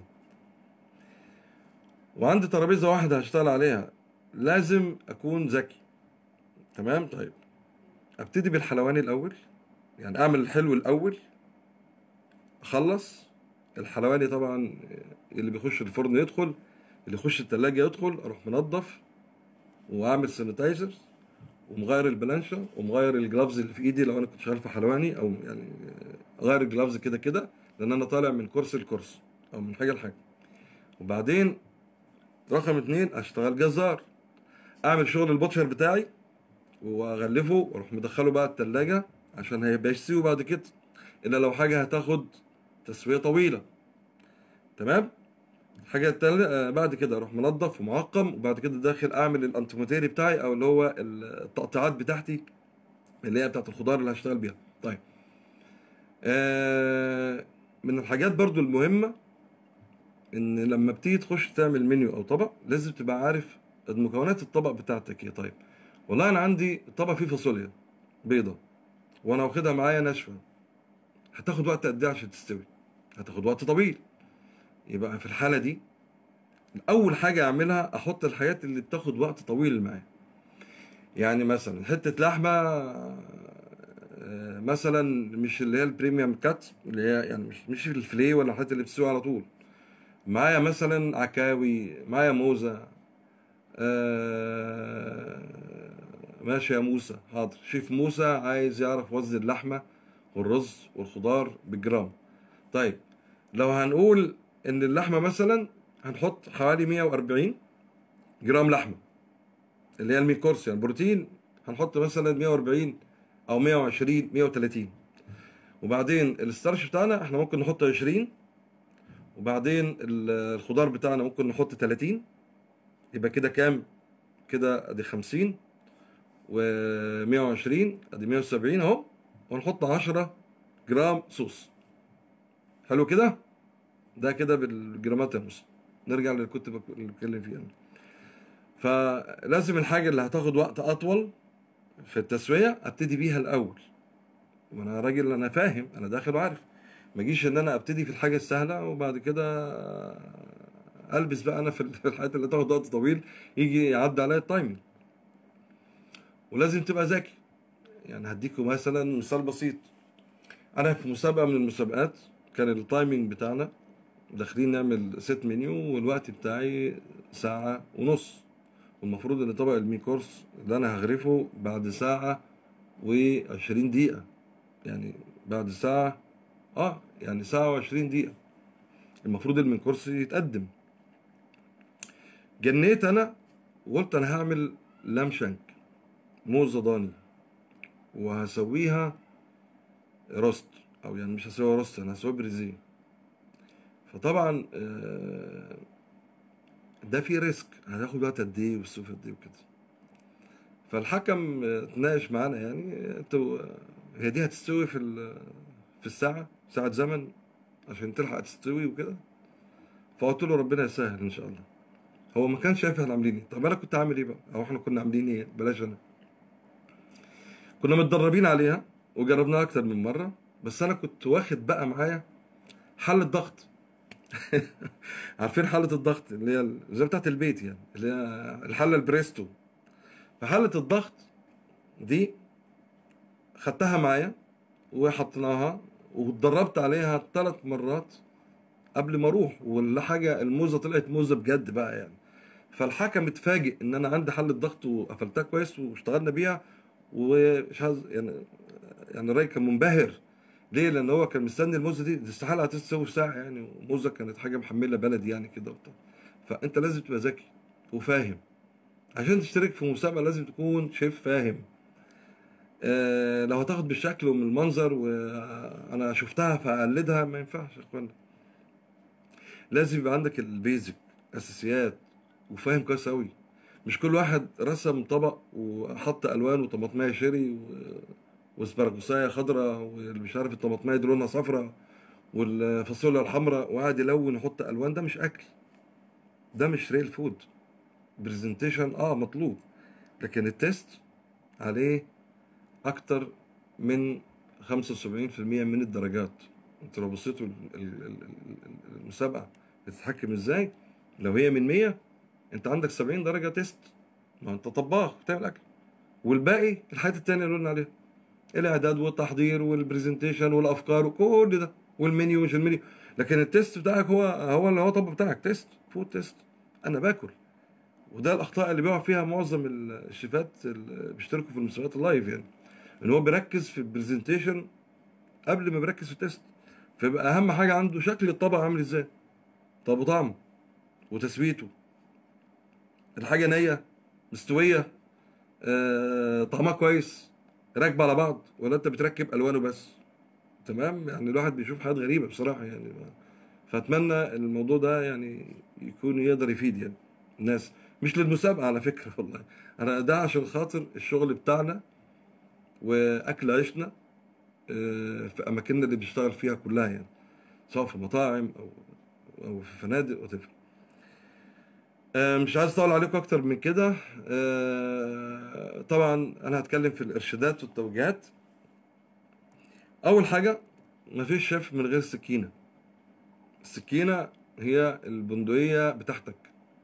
وعندي ترابيزه واحده هشتغل عليها. لازم اكون ذكي. تمام. طيب ابتدي بالحلواني الاول، يعني اعمل الحلو الاول، اخلص الحلواني طبعا. اللي بيخش الفرن يدخل، اللي يخش التلاجة يدخل، اروح منظف واعمل سانيتايزر ومغير البلانشة ومغير الجلافز اللي في ايدي لو انا كنت شغال في حلواني، او يعني اغير الجلافز كده كده لان انا طالع من كورس لكورس او من حاجه لحاجه. وبعدين رقم اتنين اشتغل جزار، اعمل شغل البوتشر بتاعي واغلفه واروح مدخله بقى التلاجة عشان هيبقى يستوي بعد كده، الا لو حاجه هتاخد تسويه طويله. تمام. الحاجه التالتة آه، بعد كده اروح منظف ومعقم، وبعد كده داخل اعمل الانتيموتيري بتاعي او اللي هو التقطيعات بتاعتي اللي هي بتاعت الخضار اللي هشتغل بيها. طيب آه من الحاجات برضو المهمه ان لما بتيجي تخش تعمل منيو او طبق لازم تبقى عارف المكونات الطبق بتاعتك ايه. طيب والله انا عندي طبق فيه فاصوليا بيضه وانا واخدها معايا ناشفه، هتاخد وقت قد ايه عشان تستوي؟ هتاخد وقت طويل. يبقى في الحاله دي اول حاجه اعملها احط الحاجات اللي بتاخد وقت طويل معايا. يعني مثلا حته لحمه آه، مثلا مش اللي هي البريميوم كات اللي هي يعني مش مش الفليه ولا الحاجات اللي بتستوي على طول، معايا مثلا عكاوي، معايا موزه. آه ماشي يا موسى، حاضر. شيف موسى عايز يعرف وزن اللحمه والرز والخضار بالجرام. طيب لو هنقول ان اللحمه مثلا هنحط حوالي مية واربعين جرام لحمه اللي هي الميت كورس يعني بروتين، هنحط مثلا مية واربعين او مية وعشرين مية وتلاتين. وبعدين الستارش بتاعنا احنا ممكن نحط عشرين، وبعدين ال- الخضار بتاعنا ممكن نحط تلاتين. يبقى كده كام؟ كده ادي خمسين و120 ادي مية وسبعين اهو، ونحط عشرة جرام صوص. حلو كده. ده كده بالجرامات يا موسى. نرجع اللي كنت بك- اللي بتكلم فيه انا. فلازم الحاجه اللي هتاخد وقت اطول في التسويه ابتدي بيها الاول، وانا راجل انا فاهم، انا داخل وعارف. ما اجيش ان انا ابتدي في الحاجه السهله وبعد كده البس بقى انا في في الحاجات اللي تاخد وقت طويل، يجي يعدي عليا التايمنج. ولازم تبقى ذكي. يعني هديكم مثلا مثال بسيط. انا في مسابقه من المسابقات كان التايمنج بتاعنا داخلين نعمل ست منيو والوقت بتاعي ساعه ونص، والمفروض ان طبق المي كورس اللي انا هغرفه بعد ساعه وعشرين دقيقه، يعني بعد ساعه اه يعني ساعه وعشرين دقيقه المفروض المين كورس يتقدم. جنيت انا وقلت انا هعمل لام شانك موزة ضاني وهسويها روست، او يعني مش هسويها روست، انا هسويها بريزيه. فطبعا آه، ده في ريسك، هتاخد وقت قد ايه والسوف قد ايه وكده. فالحكم اتناقش معانا، يعني انتوا هي دي هتستوي في ال- في الساعة ساعة زمن عشان تلحق تستوي وكده. فقلت له ربنا يسهل ان شاء الله. هو ما كانش شايف احنا عاملين ايه. طب انا كنت عامل ايه بقى، او احنا كنا عاملين ايه؟ بلاش انا. كنا متدربين عليها وجربناها اكتر من مرة، بس انا كنت واخد بقى معايا حلة ضغط. عارفين حلة الضغط اللي هي ال- زي بتاعت البيت يعني، اللي هي الحلة البريستو. فحلة الضغط دي خدتها معايا وحطيناها واتدربت عليها ثلاث مرات قبل ما اروح، ولا حاجه الموزه طلعت موزه بجد بقى يعني. فالحكم اتفاجئ ان انا عندي حل الضغط وقفلتها كويس واشتغلنا بيها. ومش عايز يعني، يعني الراجل كان منبهر. ليه؟ لان هو كان مستني الموزه دي، دي استحاله هتستوي في ساعه يعني، وموزه كانت حاجه محمله بلدي يعني كده وبتاع. فانت لازم تبقى ذكي وفاهم. عشان تشترك في مسابقه لازم تكون شيف فاهم. آه، لو هتاخد بالشكل ومن المنظر وانا شفتها فاقلدها، ما ينفعش يا اخوانا. لازم يبقى عندك البيزك، اساسيات، وفاهم كويس قوي. مش كل واحد رسم طبق وحط الوان وطماطمايه شيري و- واسبرجوسايه خضراء، واللي مش عارف الطماطمايه دي لونها صفراء، والفاصوليا الحمراء، وقعد يلون ويحط الوان. ده مش اكل، ده مش ريل فود. برزنتيشن اه مطلوب، لكن التيست عليه اكتر من خمسة وسبعين في المية من الدرجات. انتوا لو بصيتوا ال- ال- ال- ال- المسابقه بتتحكم ازاي، لو هي من مية انت عندك سبعين درجه تيست. ما انت طباخ بتعمل اكل، والباقي الحاجات التانية اللي قلنا عليها، الاعداد والتحضير والبرزنتيشن والافكار وكل ده، والمنيو مش المنيو. لكن التيست بتاعك هو هو اللي هو طب بتاعك تيست فود تيست. انا باكل. وده الاخطاء اللي بيقع فيها معظم الشيفات اللي بيشتركوا في المسابقات اللايف يعني، ان هو بيركز في البرزنتيشن قبل ما بيركز في التيست. فيبقى اهم حاجه عنده شكل الطبق عامل ازاي، طب وطعمه وتسويته، الحاجه نيه مستويه، آه، طعمها كويس، راكبه على بعض، ولا انت بتركب الوانه بس. تمام يعني الواحد بيشوف حاجات غريبه بصراحه يعني. فاتمنى الموضوع ده يعني يكون يقدر يفيد يعني الناس. مش للمسابقه على فكره والله، انا ده عشان خاطر الشغل بتاعنا واكل عيشنا، آه، في اماكننا اللي بنشتغل فيها كلها يعني، سواء في مطاعم او او في فنادق وتفرق. مش عايز اطول عليكم اكتر من كده. آه، طبعا انا هتكلم في الارشادات والتوجيهات. اول حاجه، مفيش شيف من غير سكينه. السكينه هي البندقيه بتاعتك.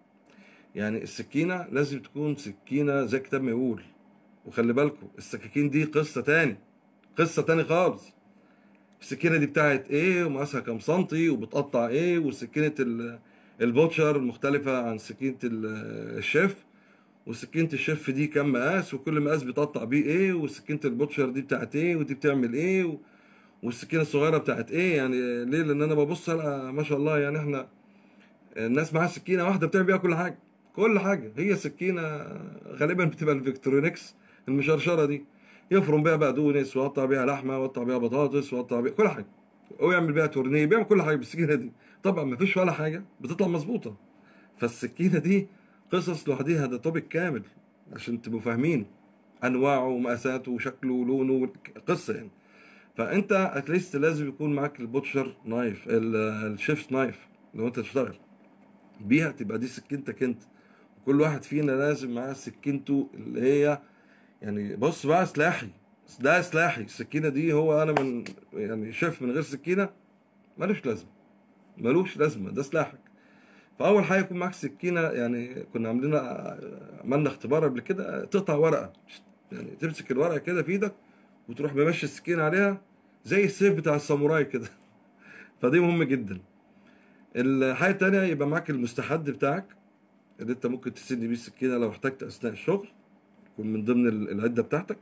يعني السكينه لازم تكون سكينه زي الكتاب ما يقول. وخلي بالكم السكاكين دي قصه تاني، قصه تاني خالص. السكينه دي بتاعت ايه، ومقاسها كام سنتي، وبتقطع ايه، وسكينه ال- البوتشر مختلفه عن سكينه ال- الشيف. وسكينه الشيف دي كام مقاس، وكل مقاس بيتقطع بيه ايه، وسكينه البوتشر دي بتاعت ايه، ودي بتعمل ايه و... والسكينه الصغيره بتاعت ايه. يعني ليه؟ لان انا ببص ألقى ما شاء الله يعني احنا الناس معاها سكينه واحده بتعمل بيها كل حاجه. كل حاجه هي سكينه. غالبا بتبقى الفيكترونكس المشرشره دي، يفرم بيها بقدونس، ويقطع بيها لحمه، ويقطع بيها بطاطس، ويقطع بيها كل حاجه، ويعمل بيها تورنيه، بيعمل كل حاجه بالسكينه دي. طبعا ما فيش ولا حاجه بتطلع مظبوطه. فالسكينه دي قصص لوحديها، ده توبيك كامل عشان تبقوا فاهمين انواعه ومقاساته وشكله ولونه، قصه يعني. فانت اتليست لازم يكون معاك البوتشر نايف، ال- الشيف نايف. لو انت تشتغل بيها تبقى دي سكينتك انت. كل واحد فينا لازم معاه سكينته اللي هي يعني، بص بقى سلاحي، ده سلاحي. السكينه دي هو انا من يعني شيف من غير سكينه ملوش لازمه، ملوش لازمه، ده سلاحك. فاول حاجه يكون معاك سكينه. يعني كنا عاملين عملنا اختبار قبل كده، تقطع ورقه، يعني تمسك الورقه كده في ايدك وتروح ممشي السكينه عليها زي السيف بتاع الساموراي كده. فدي مهمه جدا. الحاجه التانيه يبقى معاك المستحد بتاعك، اللي انت ممكن تسد بيه السكينه لو احتجت اثناء الشغل، يكون من ضمن العده بتاعتك.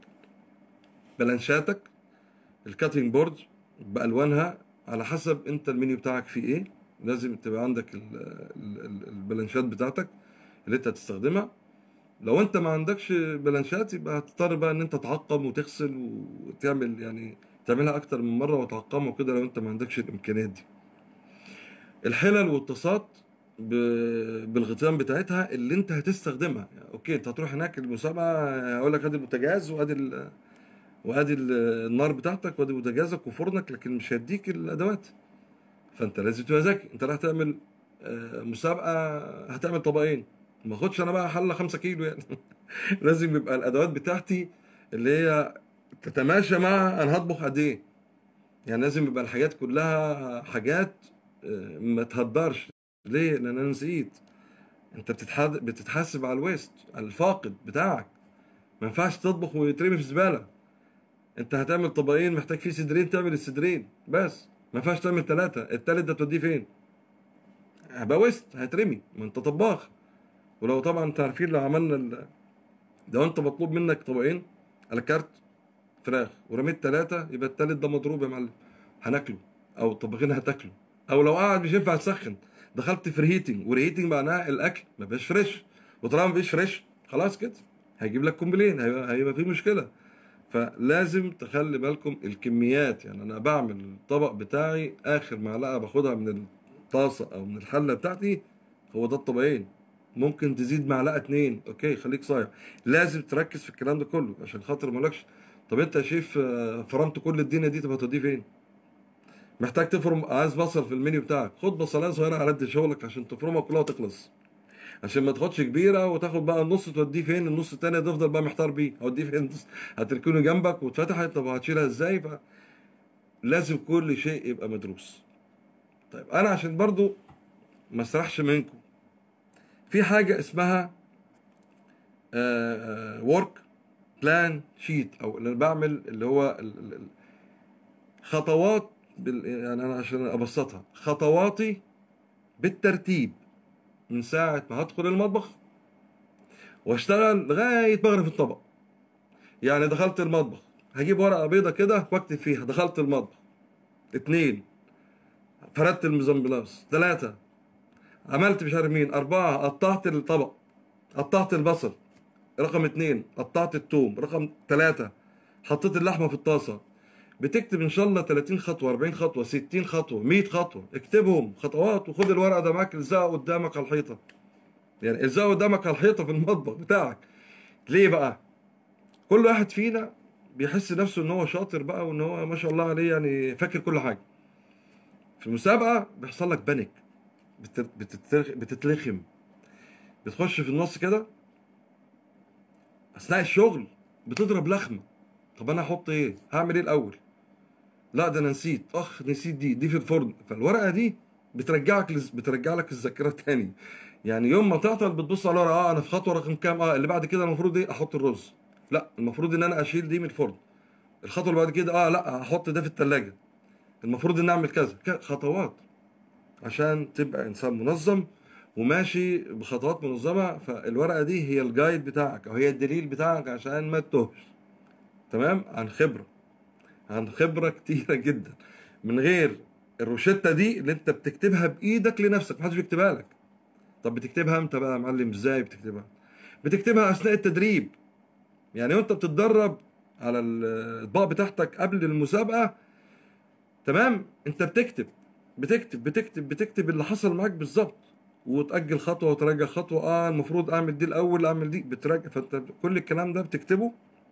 بلانشاتك، الكاتنج بورد بالوانها على حسب انت المنيو بتاعك فيه ايه. لازم تبقى عندك ال- ال- ال- البلانشات بتاعتك اللي انت هتستخدمها. لو انت ما عندكش بلانشات يبقى هتضطر بقى ان انت تعقم وتغسل وتعمل يعني، تعملها اكتر من مره وتعقمها وكده لو انت ما عندكش الامكانيات دي. الحلل والطاسات ب- بالغطيان بتاعتها اللي انت هتستخدمها. يعني اوكي، انت هتروح هناك المسابقه، هقول لك ادي البوتاجاز وادي ال... وادي ال- النار بتاعتك وادي بوتاجازك وفرنك، لكن مش هيديك الادوات. فانت لازم تبقى ذكي. انت رايح تعمل آه، مسابقه، هتعمل طبقين، ما اخدش انا بقى حله خمسة كيلو يعني. لازم يبقى الادوات بتاعتي اللي هي تتماشى مع انا هطبخ قد ايه. يعني لازم يبقى الحاجات كلها حاجات آه، ما تهدرش. ليه؟ لان انا نسيت. انت بتتحد... بتتحاسب على الويست، على الفاقد بتاعك. ما ينفعش تطبخ ويترمي في الزباله. انت هتعمل طبقين محتاج فيه صدرين، تعمل الصدرين بس. ما ينفعش تعمل ثلاثه، التالت ده توديه فين؟ هيبقى ويست، هيترمي، ما انت طباخ. ولو طبعا انت عارفين لو عملنا ال... لو انت مطلوب منك طبقين على كارت فراخ ورميت ثلاثه، يبقى التالت ده مضروب يا معلم، هناكله. او الطباخين هتاكله. او لو قاعد مش ينفع تسخن، دخلت في ريهيتنج، وريهيتنج معناها الاكل ما بقاش فريش. وطالما ما بقاش فريش خلاص كده هيجيب لك كومبلين، هيبقى, هيبقى في مشكله. فلازم تخلي بالكم الكميات. يعني انا بعمل الطبق بتاعي، اخر معلقه باخدها من الطاسه او من الحله بتاعتي هو ده الطبقين. ممكن تزيد معلقه اتنين، اوكي خليك صايع. لازم تركز في الكلام ده كله عشان خاطر مالكش. طب انت يا شيف آه، فرمت كل الدنيا دي، طب هتوديه فين؟ محتاج تفرم، عايز بصل في المنيو بتاعك، خد بصلايه صغيره على قد شغلك عشان تفرمها كلها وتخلص. عشان ما تاخدش كبيره وتاخد بقى النص توديه فين، النص التاني تفضل بقى محتار بيه هوديه فين. هتركنه جنبك واتفتحت، طب هتشيلها ازاي؟ فلازم كل شيء يبقى مدروس. طيب انا عشان برضو ما اسرحش منكم، في حاجه اسمها ورك بلان شيت، او اللي أنا بعمل اللي هو ال- ال- ال- خطوات بال... يعني انا عشان ابسطها، خطواتي بالترتيب من ساعه ما هدخل المطبخ واشتغل لغايه ما اغرف الطبق. يعني دخلت المطبخ، هجيب ورقه بيضه كده واكتب فيها دخلت المطبخ. اتنين، فردت الميزانبلاس. تلاتة، عملت مش عارف مين. أربعة، قطعت الطبق، قطعت البصل. رقم اتنين، قطعت التوم. رقم تلاتة، حطيت اللحمة في الطاسة. بتكتب إن شاء الله تلاتين خطوة، أربعين خطوة، ستين خطوة، مية خطوة. اكتبهم خطوات وخد الورقة ده معاك، الزقها قدامك على الحيطة. يعني الزقها قدامك على الحيطة في المطبخ بتاعك. ليه بقى؟ كل واحد فينا بيحس نفسه ان هو شاطر بقى وان هو ما شاء الله عليه يعني فاكر كل حاجة. في المسابقة بيحصل لك بانيك، بتت- بتترخ- بتتلخم، بتخش في النص كده اثناء الشغل، بتضرب لخمه. طب انا احط ايه؟ هعمل ايه الاول؟ لا ده انا نسيت، اخ نسيت دي دي في الفرن. فالورقه دي بترجعك لز... بترجع لك الذاكره تاني. يعني يوم ما تعطل بتبص على الورقه، اه انا في خطوه رقم كام، اه اللي بعد كده المفروض ايه، احط الرز. لا المفروض ان انا اشيل دي من الفرن. الخطوه اللي بعد كده، اه لا هحط ده في الثلاجه. المفروض ان اعمل كذا ك- خطوات عشان تبقى انسان منظم وماشي بخطوات منظمه. فالورقه دي هي الجايد بتاعك او هي الدليل بتاعك عشان ما تتوهش. تمام؟ عن خبره، عن خبره كتيره جدا. من غير الروشته دي اللي انت بتكتبها بايدك لنفسك، محدش بيكتبها لك. طب بتكتبها امتى بقى يا معلم؟ ازاي بتكتبها؟ بتكتبها اثناء التدريب. يعني وانت بتتدرب على الاطباق بتاعتك قبل المسابقه، تمام، انت بتكتب بتكتب بتكتب بتكتب اللي حصل معاك بالظبط، وتأجل خطوة وتراجع خطوة. اه المفروض اعمل دي الاول، اعمل دي، بتراجع. فانت كل الكلام ده بتكتبه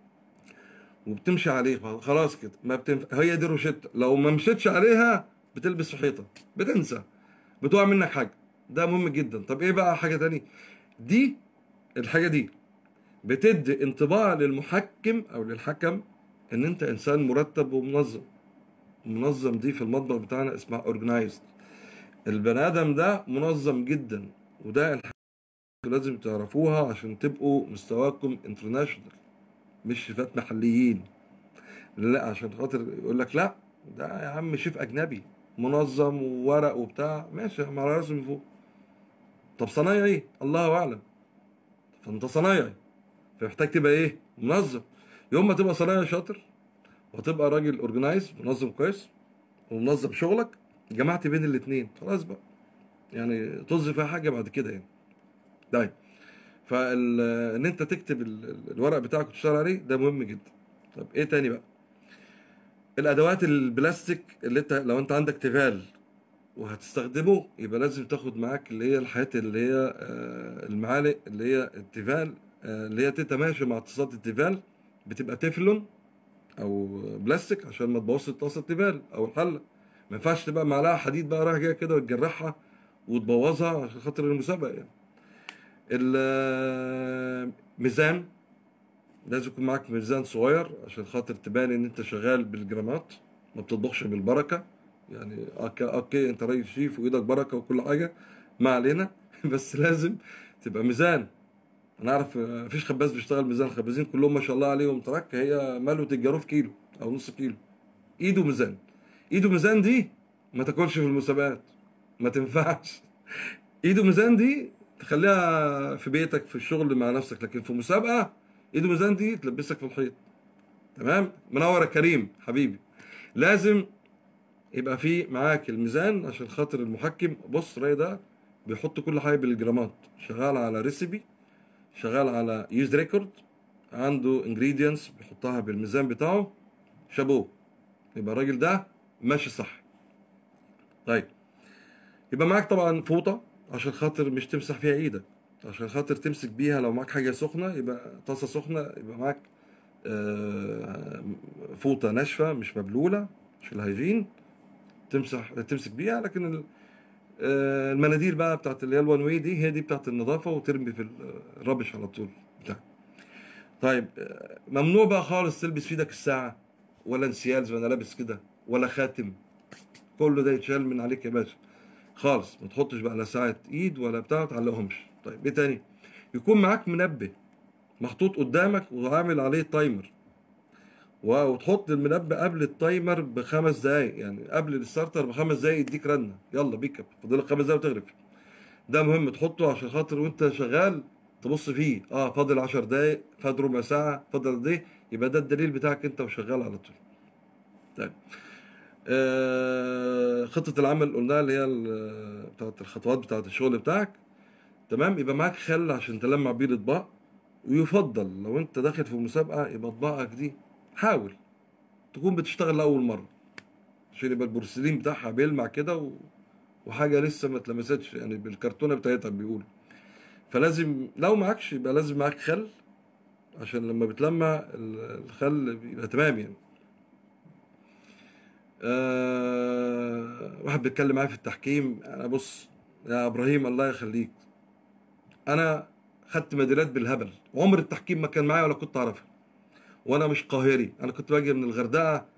وبتمشي عليه. خلاص كده ما بتنفع، هي دي روشتة. لو ما مشيتش عليها بتلبس في حيطة، بتنسى، بتقع منك حاجة. ده مهم جدا. طب ايه بقى حاجة تانية؟ دي الحاجة دي بتدي انطباع للمحكم او للحكم ان انت انسان مرتب ومنظم. منظم دي في المطبخ بتاعنا اسمها organized. البني ادم ده منظم جدا. وده الحاجة اللي لازم تعرفوها عشان تبقوا مستواكم انترناشونال، مش شيفات محليين. لا عشان خاطر يقول لك لا ده يا عم شيف اجنبي منظم وورق وبتاع، ماشي على راسي من فوق. طب صنايعي الله اعلم. فانت صنايعي فمحتاج تبقى ايه؟ منظم. يوم ما تبقى صنايعي شاطر وتبقى راجل اورجنايز منظم كويس ومنظم شغلك، جمعت بين الاتنين خلاص بقى. يعني طز فيها حاجه بعد كده يعني. طيب، فال ان انت تكتب ال- ال- الورق بتاعك وتشتغل عليه ده مهم جدا. طب ايه تاني بقى؟ الادوات البلاستيك اللي انت لو انت عندك تيفال وهتستخدمه، يبقى لازم تاخد معاك اللي هي الحاجات اللي هي آه، المعالق اللي هي التيفال، آه، اللي هي تتماشى مع اتصالات التيفال، بتبقى تeflon او بلاستيك عشان ما تبوظش طاسه التيفال او الحله. ما ينفعش تبقى معلقه حديد بقى رايح جاي كده وتجرحها وتبوظها عشان خاطر المسابقه يعني. الميزان لازم يكون معاك ميزان صغير عشان خاطر تبان ان انت شغال بالجرامات، ما بتطبخش بالبركه. يعني اوكي اوكي انت راجل شيف وايدك بركه وكل حاجه، ما علينا بس لازم تبقى ميزان. انا اعرف مفيش خباز بيشتغل ميزان، الخبازين كلهم ما شاء الله عليهم ترك، هي ملوة الجاروف كيلو او نص كيلو. ايده ميزان، ايده ميزان دي ما تاكلش في المسابقات، ما تنفعش. ايده ميزان دي تخليها في بيتك في الشغل مع نفسك، لكن في مسابقة ايده ميزان دي تلبسك في الحيط. تمام، منور يا كريم حبيبي. لازم يبقى في معاك الميزان عشان خاطر المحكم. بص راي ده بيحط كل حاجة بالجرامات، شغال على ريسيبي، شغال على يوز ريكورد، عنده انجريدينتس بيحطها بالميزان بتاعه. شابوه، يبقى الراجل ده ماشي صح. طيب، يبقى معاك طبعا فوطه عشان خاطر مش تمسح فيها ايدك، عشان خاطر تمسك بيها لو معاك حاجه سخنه، يبقى طاسه سخنه يبقى معاك آه، فوطه ناشفه مش مبلوله عشان الهيجين تمسح تمسك بيها. لكن ال- آه، المناديل بقى بتاعت اللي هي الوان واي دي، هي دي بتاعت النظافه وترمي في الربش على طول بتاع. طيب، آه، ممنوع بقى خالص تلبس في ايدك الساعه ولا انسيال زي ما انا لابس كده ولا خاتم، كله ده يتشال من عليك يا باشا خالص. ما تحطش بقى لا ساعة ايد ولا بتاع، ما تعلقهمش. طيب ايه تاني؟ يكون معاك منبه محطوط قدامك وعامل عليه تايمر، وتحط المنبه قبل التايمر بخمس دقايق، يعني قبل الستارتر بخمس دقايق يديك رنه، يلا بيك اب فاضلك خمس دقايق وتغرف. ده مهم تحطه عشان خاطر وانت شغال تبص فيه، اه فاضل عشر دقايق، فاضل ربع ساعه، فاضل قد ايه، يبقى ده الدليل بتاعك انت وشغال على طول. طيب، آه خطة العمل قلناها اللي هي ال- بتاعت الخطوات بتاعت الشغل بتاعك. تمام، يبقى معاك خل عشان تلمع بيه الاطباق. ويفضل لو انت داخل في مسابقة يبقى اطباقك دي حاول تكون بتشتغل لأول مرة، عشان يبقى البورسلين بتاعها بيلمع كده و... وحاجة لسه ما اتلمستش يعني بالكرتونة بتاعتها بيقول. فلازم لو معكش يبقى لازم معاك خل عشان لما بتلمع ال- الخل بيبقى تمام يعني. آه... واحد بيتكلم معايا في التحكيم، انا بص يا ابراهيم الله يخليك، انا خدت ميداليات بالهبل، وعمر التحكيم ما كان معايا ولا كنت اعرفها. وانا مش قاهري، انا كنت باجي من الغردقه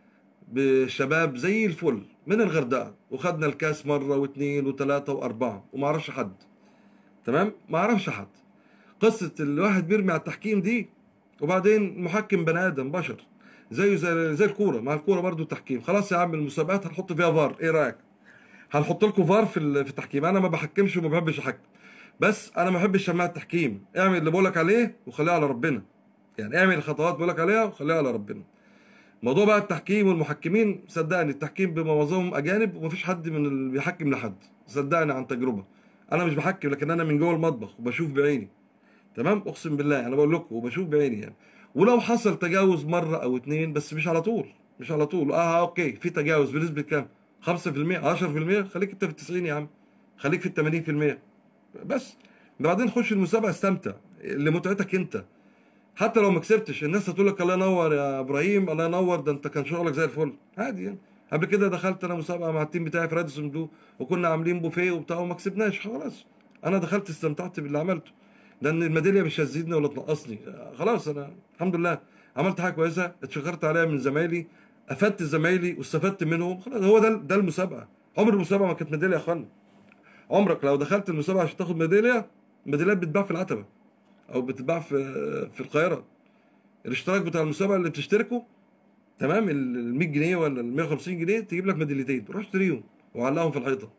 بشباب زي الفل من الغردقه، وخدنا الكاس مره واثنين وثلاثه واربعه وما اعرفش حد. تمام، ما اعرفش حد. قصه الواحد بيرمي على التحكيم دي، وبعدين محكم بني ادم بشر زيه زي زي الكوره، مع الكوره برضو التحكيم. خلاص يا عم المسابقات هنحط فيها فار، ايه رايك؟ هنحط لكم فار في ال- في التحكيم. انا ما بحكمش وما بحبش احكم، بس انا ما بحبش شماعه التحكيم. اعمل اللي بقولك عليه وخليها على ربنا، يعني اعمل الخطوات بقولك عليها وخليها على ربنا. موضوع بقى التحكيم والمحكمين، صدقني التحكيم بمعظمهم اجانب ومفيش حد من اللي بيحكم لحد، صدقني عن تجربه. انا مش بحكم لكن انا من جوه المطبخ وبشوف بعيني. تمام، اقسم بالله انا بقول لكم وبشوف بعيني يعني. ولو حصل تجاوز مره او اتنين بس مش على طول، مش على طول. اه اوكي في تجاوز بنسبه كام؟ خمسة في المية عشرة في المية، خليك انت في التسعين يا عم، خليك في الثمانين في المية بس. بعدين خش المسابقه استمتع لمتعتك انت. حتى لو ما كسبتش الناس هتقول لك الله ينور يا ابراهيم، الله ينور، ده انت كان شغلك زي الفل عادي يعني. قبل كده دخلت انا مسابقه مع التيم بتاعي في راديسون بلو، وكنا عاملين بوفيه وبتاع وما كسبناش، خلاص انا دخلت استمتعت باللي عملته، لان الميداليه مش هتزيدني ولا تنقصني. خلاص انا الحمد لله عملت حاجه كويسه، اتشكرت عليها من زمايلي، افدت زمايلي واستفدت منهم، خلاص هو ده ده المسابقه. عمر المسابقه ما كانت ميداليه يا اخوانا. عمرك لو دخلت المسابقه عشان تاخد ميداليه، الميداليات بتتباع في العتبه او بتتباع في في القاهره. الاشتراك بتاع المسابقه اللي بتشتركه، تمام، ال مية جنيه ولا ال مية وخمسين جنيه تجيب لك ميداليتين، روح اشتريهم وعلقهم في الحيطه.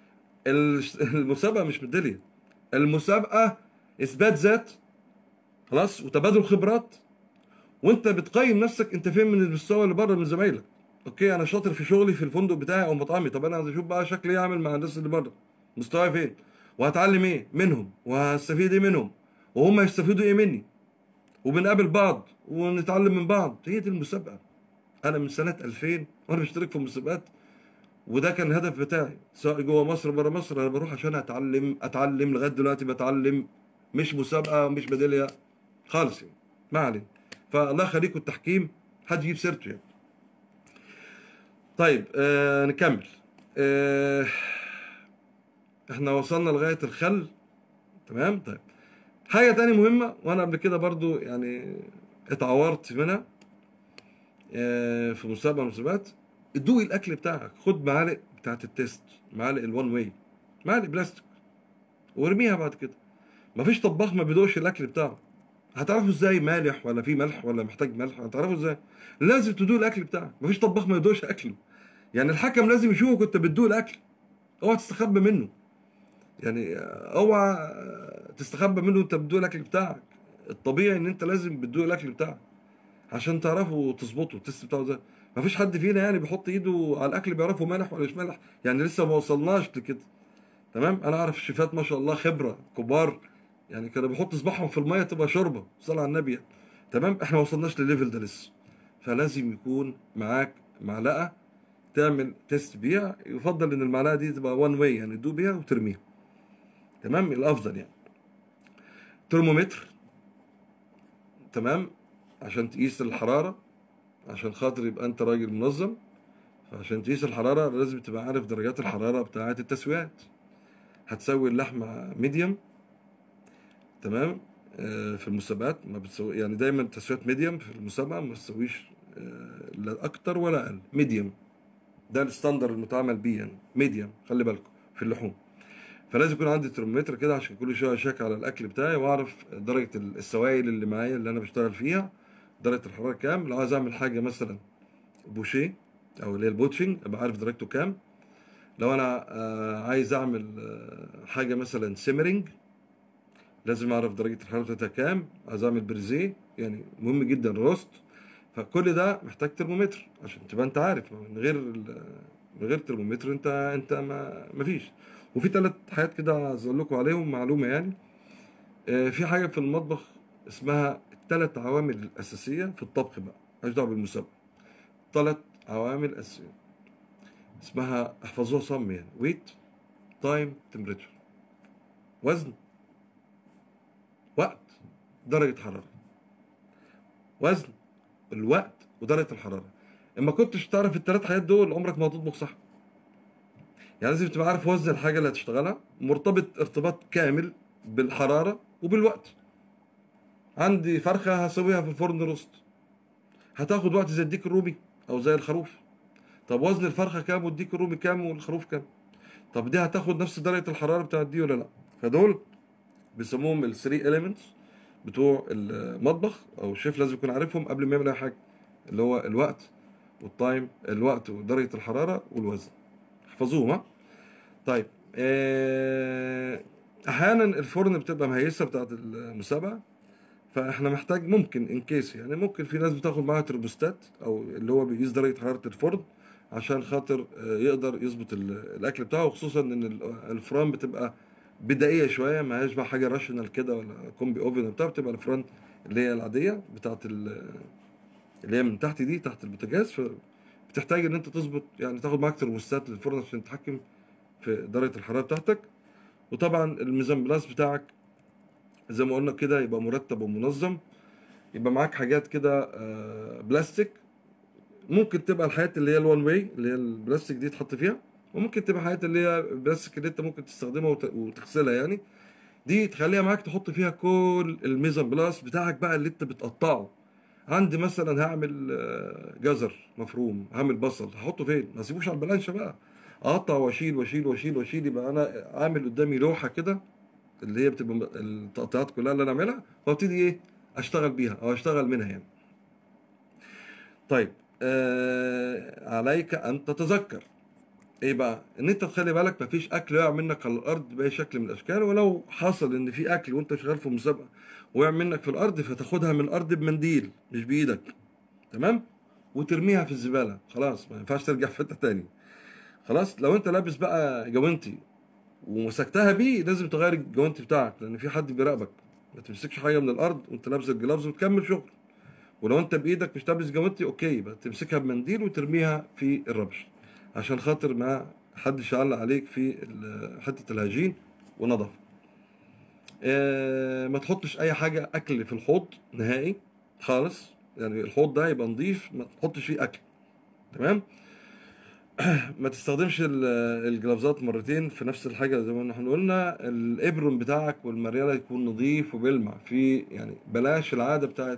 الش- المسابقه مش ميداليه، المسابقه اثبات ذات، خلاص، وتبادل خبرات. وانت بتقيم نفسك انت فين من المستوى اللي بره من زمايلك. اوكي انا شاطر في شغلي في الفندق بتاعي او مطعمي، طب انا عايز اشوف بقى شكلي ايه اعمل مع الناس اللي بره، مستواي فين، وهتعلم ايه منهم وهستفيد ايه منهم، وهم يستفيدوا ايه مني، وبنقابل بعض ونتعلم من بعض. هي دي المسابقه. انا من سنه ألفين وانا بشترك في المسابقات، وده كان الهدف بتاعي سواء جوه مصر بره مصر. انا بروح عشان اتعلم اتعلم لغايه دلوقتي بتعلم، مش مسابقه مش ميداليه خالص يعني. ما علينا. فالله يخليكم التحكيم حد يجيب سيرته يعني. طيب آه نكمل. آه احنا وصلنا لغايه الخل. تمام. طيب حاجه تاني مهمه، وانا قبل كده برضو يعني اتعورت منها آه في مسابقه من المسابقات. دوق الاكل بتاعك، خد معالق بتاعت التيست، معالق الوان واي، معالق بلاستيك، وارميها بعد كده. مفيش طباخ ما بيدوقش الاكل بتاعه. هتعرفوا ازاي مالح ولا فيه ملح ولا محتاج ملح؟ هتعرفوا ازاي؟ لازم تدوق الاكل بتاعك. مفيش طباخ ما يدوقش اكله. يعني الحكم لازم يشوفك وانت بتدوق الاكل. اوعى تستخبى منه. يعني اوعى تستخبى منه وانت بتدوق الاكل بتاعك. الطبيعي ان انت لازم بتدوق الاكل بتاعك عشان تعرفوا تظبطوا التست بتاعه ازاي. مفيش حد فينا يعني بيحط ايده على الاكل بيعرفه مالح ولا مش مالح، يعني لسه ما وصلناش لكده. تمام. انا اعرف شيفات ما شاء الله خبره كبار، يعني كانوا بيحطوا صباعهم في الميه تبقى شوربه، صلى على النبي يعني. تمام. احنا ما وصلناش للليفل ده لسه. فلازم يكون معاك معلقه تعمل تيست بيها. يفضل ان المعلقه دي تبقى وان واي، يعني تدوب بيها وترميها. تمام. الافضل يعني ترمومتر. تمام. عشان تقيس الحراره، عشان خاطر يبقى انت راجل منظم. فعشان تقيس الحراره لازم تبقى عارف درجات الحراره بتاعه التسويات. هتسوي اللحمه ميديوم. تمام. آه، في المسابقات ما بتسوي، يعني دايما تسويات ميديوم في المسابقه، ما تسويش آه، لا اكتر ولا اقل. ميديوم ده الستاندر المتعامل بيه، يعني ميديوم. خلي بالكم في اللحوم. فلازم يكون عندي ترمومتر كده عشان كل شويه اشيك على الاكل بتاعي واعرف درجه السوائل اللي معايا اللي انا بشتغل فيها، درجه الحراره كام. لو عايز اعمل حاجه مثلا بوشيه او اللي هي البوتشنج ابقى عارف درجته كام. لو انا آه، عايز اعمل آه، حاجه مثلا سيمرينج لازم اعرف درجه الحراره بتاعتها كام. عايز اعمل بريزيه يعني مهم جدا روست. فكل ده محتاج ترمومتر عشان تبقى انت عارف. من غير ال- من غير ترمومتر انت انت ما مفيش. وفي ثلاث حاجات كده عايز اقول لكم عليهم معلومه يعني. آه، في حاجه في المطبخ اسمها الثلاث عوامل الاساسيه في الطبخ بقى، مالهاش دعوه بالمسابقه. ثلاث عوامل اساسيه اسمها، احفظوها صم يعني: ويت، تايم، تمبريتشر. وزن، وقت، درجه حراره. وزن، الوقت، ودرجه الحراره. اما كنتش تعرف الثلاث حاجات دول عمرك ما هتطبخ صح. يعني لازم تبقى عارف وزن الحاجه اللي هتشتغلها مرتبط ارتباط كامل بالحراره وبالوقت. عندي فرخه هسويها في الفرن روست، هتاخد وقت زي الديك الرومي او زي الخروف. طب وزن الفرخه كام والديك الرومي كام والخروف كام؟ طب دي هتاخد نفس درجه الحراره بتاعت دي ولا لا؟ فدول بيسموهم الثري اليمنتس بتوع المطبخ، او الشيف لازم يكون عارفهم قبل ما يعمل اي حاجه، اللي هو الوقت والتايم. الوقت ودرجه الحراره والوزن. احفظوهم ها. طيب آه، احيانا الفرن بتبقى مهيسه بتاعت المسابقه، فاحنا محتاج ممكن ان كيس يعني ممكن في ناس بتاخد معاها ترموستات او اللي هو بيقيس درجه حراره الفرن عشان خاطر آه، يقدر يظبط ال- الاكل بتاعه. خصوصا ان ال- الفرن بتبقى بدائيه شويه، ما هياش بقى حاجه راشنال كده ولا كومبي اوفن وبتاع. بتبقى الفرن اللي هي العاديه بتاعت ال- اللي هي من تحت دي تحت البوتاجاز. فبتحتاج ان انت تظبط يعني تاخد معاك ترموستات للفرن عشان تتحكم في درجه الحراره بتاعتك. وطبعا الميزان بلاس بتاعك زي ما قلنا كده يبقى مرتب ومنظم. يبقى معاك حاجات كده آه، بلاستيك. ممكن تبقى الحاجات اللي هي الوان واي اللي هي البلاستيك دي تحط فيها، وممكن تبقى حاجات اللي هي البلاستيك اللي انت ممكن تستخدمها وت- وتغسلها يعني. دي تخليها معاك تحط فيها كل الميزان بلاس بتاعك بقى اللي انت بتقطعه. عندي مثلا هعمل آه، جزر مفروم، هعمل بصل، هحطه فين؟ ما اسيبوش على البلانشه بقى. اقطع واشيل واشيل واشيل واشيل. يبقى انا عامل قدامي لوحه كده اللي هي بتبقى م- التقطيعات كلها اللي انا اعملها، وابتدي ايه اشتغل بيها او اشتغل منها يعني. طيب آه عليك ان تتذكر ايه بقى؟ ان انت تخلي بالك مفيش اكل يقع منك على الارض باي شكل من الاشكال. ولو حصل ان في اكل وانت شغال في مسابقه وقع منك في الارض، فتاخدها من الارض بمنديل مش بايدك. تمام. وترميها في الزباله. خلاص ما ينفعش ترجع في حته تاني. خلاص. لو انت لابس بقى جوانتي ومسكتها بيه لازم تغير الجوانتي بتاعك، لان في حد بيراقبك. ما تمسكش حاجه من الارض وانت لابس الجلافز وتكمل شغل. ولو انت بايدك مش لابس جوانتي اوكي، يبقى تمسكها بمنديل وترميها في الربش عشان خاطر ما حدش يعلق عليك في ال- حته الهجين ونظافه. آه، ما تحطش اي حاجه اكل في الحوض نهائي خالص، يعني الحوض ده يبقى نظيف، ما تحطش فيه اكل. تمام. ما تستخدمش ال- الجلافزات مرتين في نفس الحاجه، زي ما احنا قلنا. الابرم بتاعك والمرياله يكون نظيف وبيلمع في، يعني بلاش العاده بتاعت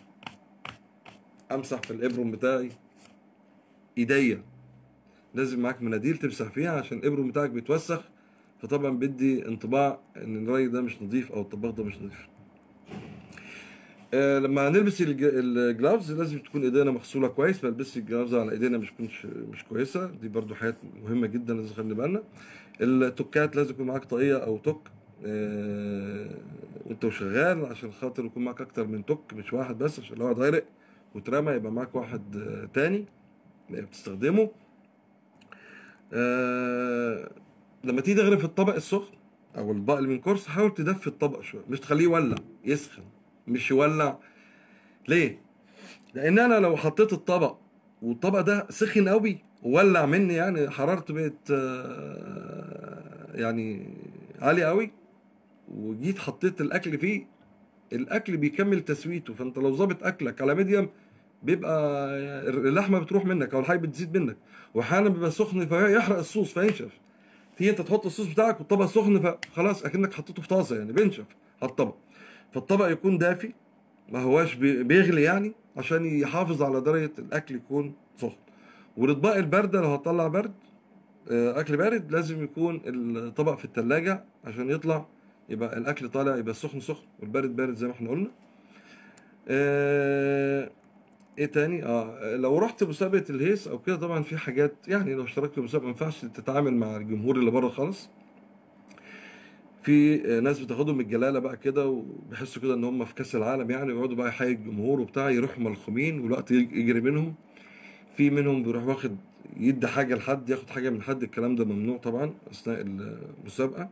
امسح في الابرم بتاعي ايديا. لازم معاك مناديل تمسح فيها عشان الابرم بتاعك بيتوسخ، فطبعا بيدي انطباع ان الراجل ده مش نظيف او الطباخ ده مش نظيف. آه، لما نلبس الج- الجلافز لازم تكون ايدينا مغسوله كويس. ما نلبسش الجلافز على ايدينا مش تكونش مش كويسه، دي برضو حاجات مهمه جدا لازم نخلي بالنا. التوكات لازم يكون معاك طاقيه او توك آه، وانت شغال، عشان خاطر يكون معاك اكتر من توك مش واحد بس، عشان لو واحد غرق واترمى يبقى معاك واحد آه، تاني بتستخدمه. آه، لما تيجي تغرف الطبق السخن او الطبق اللي من كورس، حاول تدفي الطبق شويه، مش تخليه يولع يسخن، مش يولع. ليه؟ لان انا لو حطيت الطبق والطبق ده سخن قوي وولع مني، يعني حرارته بقت آه، يعني عاليه قوي، وجيت حطيت الاكل فيه، الاكل بيكمل تسويته. فانت لو ظابط اكلك على ميديم بيبقى اللحمه بتروح منك او الحاجه بتزيد منك، واحيانا بيبقى سخن فيحرق الصوص فينشف. تيجي انت تحط الصوص بتاعك والطبق سخن، فخلاص اكنك حطيته في طاسه، يعني بينشف على الطبق. فالطبق يكون دافي، ما هواش بي- بيغلي يعني، عشان يحافظ على درجة الأكل يكون سخن. والأطباق الباردة لو هتطلع برد آه، أكل بارد، لازم يكون الطبق في التلاجة عشان يطلع، يبقى الأكل طالع يبقى السخن سخن والبارد بارد زي ما احنا قلنا. آه، ايه تاني؟ اه لو رحت مسابقة الهيس او كده، طبعا في حاجات، يعني لو اشتركت في مسابقة ما ينفعش تتعامل مع الجمهور اللي بره خالص. في آه، ناس بتاخدهم من الجلاله بقى كده، وبيحسوا كده ان هم في كاس العالم يعني، ويقعدوا بقى يحيي الجمهور وبتاع، يروحوا ملخومين والوقت يج- يجري منهم. في منهم بيروح واخد يدي حاجه لحد، ياخد حاجه من حد، الكلام ده ممنوع طبعا اثناء المسابقه.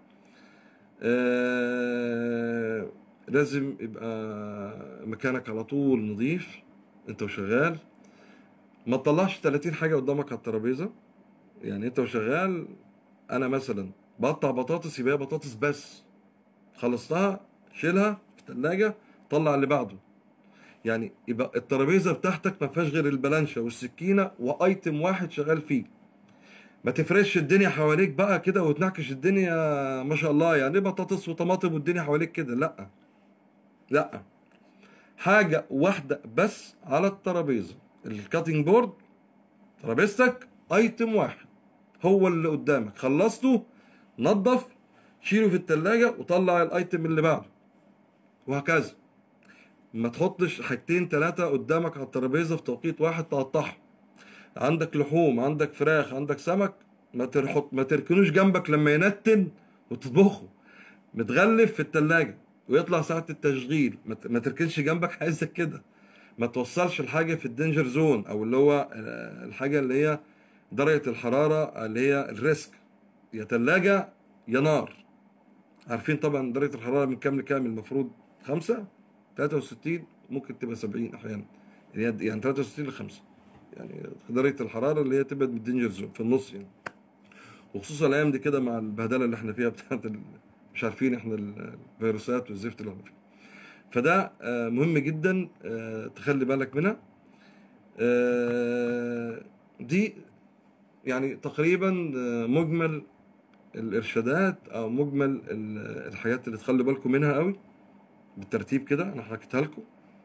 آه لازم يبقى مكانك على طول نظيف انت وشغال. ما تطلعش ثلاثين حاجه قدامك على الترابيزه. يعني انت وشغال، انا مثلا بقطع بطاطس، يبقى هي بطاطس بس، خلصتها شيلها في الثلاجة، طلع اللي بعده. يعني يبقى الترابيزة بتاعتك ما فيهاش غير البلانشة والسكينة وايتم واحد شغال فيه. ما تفرش الدنيا حواليك بقى كده وتنعكش الدنيا ما شاء الله، يعني بطاطس وطماطم والدنيا حواليك كده، لا لا. حاجة واحدة بس على الترابيزة، الكاتنج بورد، ترابيزتك ايتم واحد هو اللي قدامك، خلصته نظف، شيله في التلاجة وطلع الايتم اللي بعده، وهكذا. ما تحطش حاجتين تلاتة قدامك على الترابيزة في توقيت واحد تقطعهم. عندك لحوم، عندك فراخ، عندك سمك، ما ترحط ما تركنوش جنبك لما ينتن وتطبخه. متغلف في التلاجة ويطلع ساعة التشغيل، ما ت- ما تركنش جنبك عايزك كده. ما توصلش الحاجة في الدينجر زون، او اللي هو آه، الحاجة اللي هي درجة الحرارة اللي هي الريسك، يا تلاجة يا نار. عارفين طبعا درجة الحرارة من كام لكام المفروض؟ خمسة، تلاتة وستين، ممكن تبقى سبعين أحيانا. يعني يعني تلاتة وستين ل خمسة، يعني درجة الحرارة اللي هي تبعد من الدينجر زون في النص يعني. وخصوصا الأيام دي كده مع البهدلة اللي احنا فيها بتاعت ال... مش عارفين احنا الفيروسات والزفت اللي احنا فيه. فده آه، مهم جدا آه، تخلي بالك منها. آه، دي يعني تقريبا آه، مجمل الإرشادات أو مجمل ال- الحاجات اللي تخلي بالكم منها قوي بالترتيب كده. انا حكيتها لكم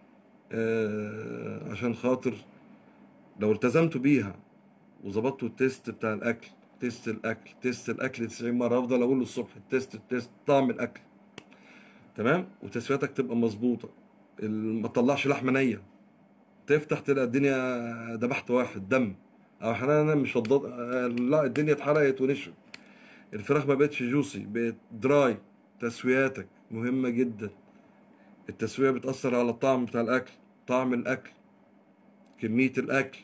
آه عشان خاطر لو التزمتوا بيها وظبطتوا التيست بتاع الاكل، تيست الاكل تيست الاكل تسعين مره، افضل اقول له الصبح التيست التيست طعم الاكل، تمام، وتسويتك تبقى مظبوطه. ال- ما تطلعش لحمه نيه، تفتح تلاقي الدنيا ذبحت واحد دم، او احيانا مش هتضط... آه، لا الدنيا اتحرقت ونشفت، الفراخ ما بقتش جوسي بقت دراي. تسوياتك مهمه جدا. التسويه بتاثر على الطعم بتاع الاكل، طعم الاكل، كمية الأكل.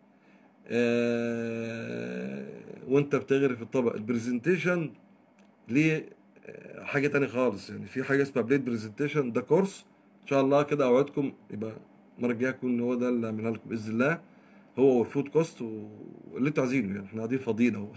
آه وأنت بتغرف الطبق، البرزنتيشن ليه آه، حاجة تانية خالص. يعني في حاجة اسمها بليد برزنتيشن، ده كورس إن شاء الله كده أوعدكم يبقى المرة الجاية يكون هو ده اللي أعملها لكم بإذن الله. هو والفود كوست واللي انتوا عايزينه، يعني احنا قاعدين فاضيين اهو.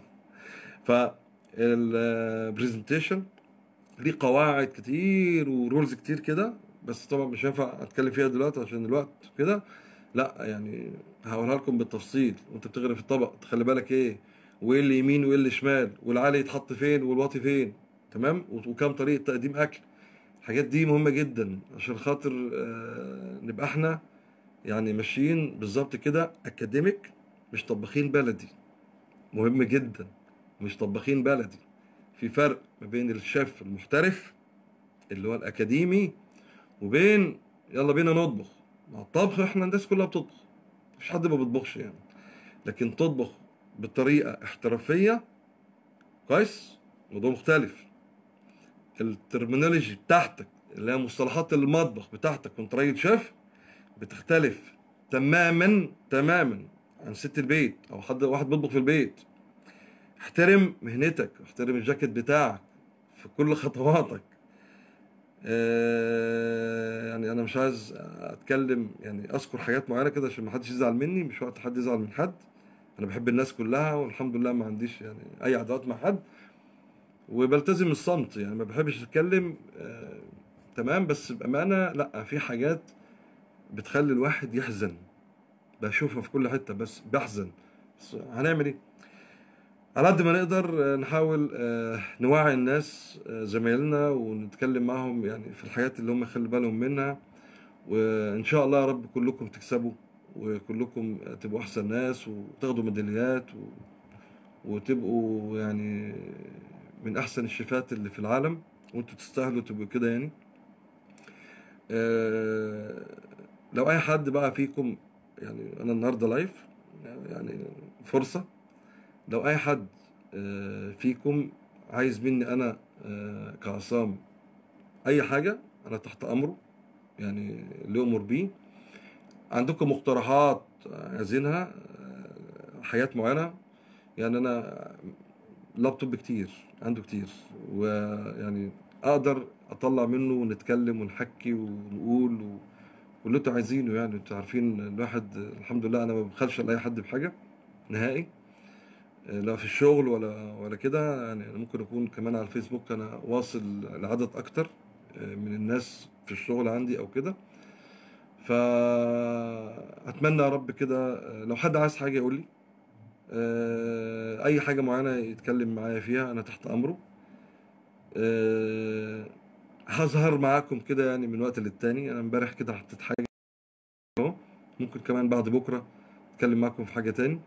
فالبرزنتيشن ليه قواعد كتير ورولز كتير كده، بس طبعا مش هينفع اتكلم فيها دلوقتي عشان الوقت كده. لا يعني هقولها لكم بالتفصيل، وانت بتغرف الطبق تخلي بالك ايه، وايه اللي يمين وايه اللي شمال، والعالي يتحط فين والواطي فين، تمام، وكام طريقة تقديم اكل. الحاجات دي مهمة جدا عشان خاطر آه، نبقى احنا يعني ماشيين بالظبط كده اكاديميك، مش طباخين بلدي. مهم جدا، مش طباخين بلدي. في فرق ما بين الشيف المحترف اللي هو الاكاديمي، وبين يلا بينا نطبخ. مع الطبخ احنا الناس كلها بتطبخ، مفيش حد ما بيطبخش يعني، لكن تطبخ بطريقة احترافية كويس موضوع مختلف. الترمينولوجي بتاعتك اللي هي مصطلحات المطبخ بتاعتك وانت راجل شيف بتختلف تماما تماما عن ست البيت او حد واحد بيطبخ في البيت. احترم مهنتك، احترم الجاكيت بتاعك في كل خطواتك. آه، يعني انا مش عايز اتكلم يعني اذكر حاجات معينه كده عشان ما حدش يزعل مني، مش وقت حد يزعل من حد. انا بحب الناس كلها والحمد لله ما عنديش يعني اي عداوات مع حد، وبلتزم الصمت يعني ما بحبش اتكلم. آه تمام، بس بامانه لا، في حاجات بتخلي الواحد يحزن، بشوفها في كل حته بس بحزن. بس هنعمل ايه؟ على قد ما نقدر آه، نحاول آه، نوعي الناس آه، زمايلنا ونتكلم معهم يعني في الحاجات اللي هم يخلي بالهم منها. وان شاء الله يا رب كلكم تكسبوا، وكلكم تبقوا احسن ناس وتاخدوا ميداليات و... وتبقوا يعني من احسن الشيفات اللي في العالم، وانتوا تستاهلوا تبقوا كده يعني. آه، لو اي حد بقى فيكم، يعني انا النهارده لايف يعني فرصة، لو اي حد آه، فيكم عايز مني انا آه، كعصام اي حاجة انا تحت امره، يعني اللي يؤمر بيه. عندكم مقترحات عايزينها آه، حاجات معينة، يعني أنا لابتوب كتير عنده كتير، ويعني أقدر أطلع منه ونتكلم ونحكي ونقول و- واللي انتوا عايزينه. يعني انتوا عارفين الواحد الحمد لله أنا ما ببخلش لأي حد بحاجة نهائي، آه، لا في الشغل ولا ولا كده. يعني أنا ممكن أكون كمان على الفيسبوك أنا واصل لعدد أكتر آه، من الناس في الشغل عندي أو كده. فأتمنى يا رب كده آه، لو حد عايز حاجة يقول لي، آه، أي حاجة معينة يتكلم معايا فيها أنا تحت أمره. آه، هظهر معاكم كده يعني من وقت للتاني. أنا امبارح كده حطيت حاجة أهو، ممكن كمان بعد بكرة أتكلم معاكم في حاجة تاني.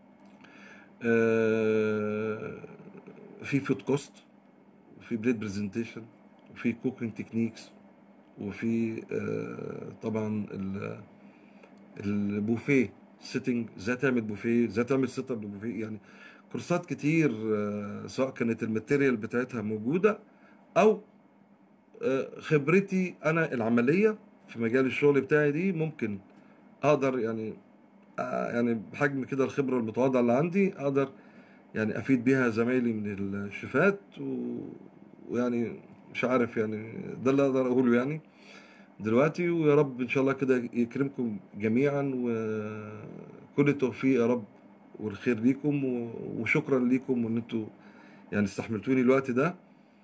آه، في فود كوست، وفي بليد برزنتيشن، وفي كوكينج تكنيكس، وفي آه، طبعا ال- البوفيه سيتنج، ازاي تعمل بوفيه، ازاي تعمل سيت اب للبوفيه. يعني كورسات كتير آه، سواء كانت الماتيريال بتاعتها موجودة او آه، خبرتي انا العملية في مجال الشغل بتاعي دي ممكن اقدر يعني آه، يعني بحجم كده الخبرة المتواضعة اللي عندي اقدر يعني افيد بيها زمايلي من الشفات و... ويعني مش عارف يعني ده اللي اقدر اقوله يعني دلوقتي. ويا رب ان شاء الله كده يكرمكم جميعا وكل التوفيق يا رب والخير ليكم و- وشكرا ليكم وان انتوا يعني استحملتوني الوقت ده.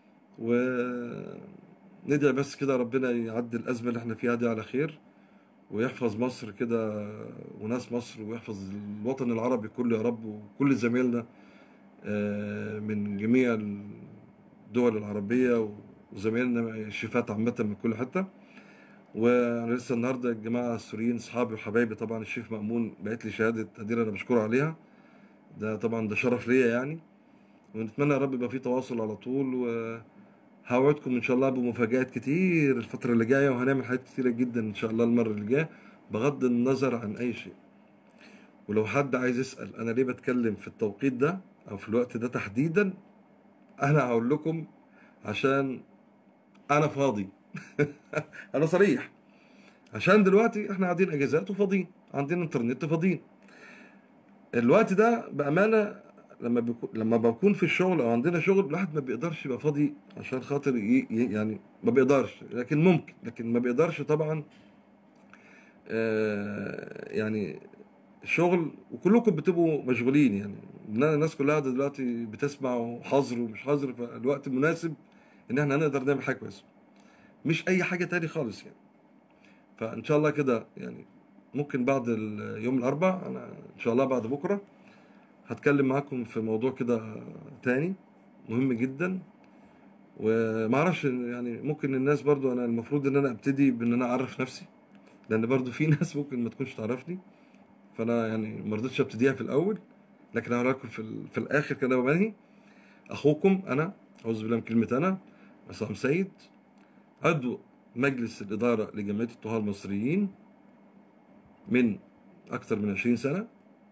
وندعي بس كده ربنا يعدي الازمه اللي احنا فيها دي على خير، ويحفظ مصر كده وناس مصر، ويحفظ الوطن العربي كله يا رب، وكل زمايلنا آه، من جميع الدول العربيه، وزمايلنا الشيفات عامه من كل حته. وانا لسه النهارده الجماعه السوريين اصحابي وحبايبي طبعا الشيف مأمون بعت لي شهاده تقدير انا بشكره عليها، ده طبعا ده شرف ليا يعني. ونتمنى يا رب يبقى في تواصل على طول، وهوعدكم ان شاء الله بمفاجآت كتير الفتره اللي جايه، وهنعمل حاجات كتيره جدا ان شاء الله المره اللي جايه بغض النظر عن اي شيء. ولو حد عايز يسأل انا ليه بتكلم في التوقيت ده او في الوقت ده تحديدا، انا هقول لكم عشان انا فاضي. انا صريح، عشان دلوقتي احنا قاعدين اجازات وفاضيين، عندنا انترنت فاضيين. الوقت ده بأمانة لما بيكون لما بكون في الشغل او عندنا شغل الواحد ما بيقدرش يبقى فاضي عشان خاطر ي... ي- يعني ما بيقدرش، لكن ممكن، لكن ما بيقدرش طبعا. آه يعني شغل وكلكم بتبقوا مشغولين، يعني الناس كلها قاعدة دلوقتي بتسمع حظر ومش حظر، فالوقت المناسب ان احنا هنقدر نعمل حاجه كويسه، مش اي حاجه تاني خالص يعني. فان شاء الله كده يعني ممكن بعد ال- يوم الاربع، انا ان شاء الله بعد بكره هتكلم معاكم في موضوع كده تاني مهم جدا. ومعرفش يعني ممكن الناس برضو، انا المفروض ان انا ابتدي بان انا اعرف نفسي، لان برضو في ناس ممكن ما تكونش تعرفني، فانا يعني ما رضيتش ابتديها في الاول، لكن هقول لكم في, ال- في الاخر كده وبنهي. اخوكم انا، اعوذ بالله من كلمه انا، عصام سيد، عضو مجلس الإدارة لجمعية الطهاة المصريين من أكثر من عشرين سنة،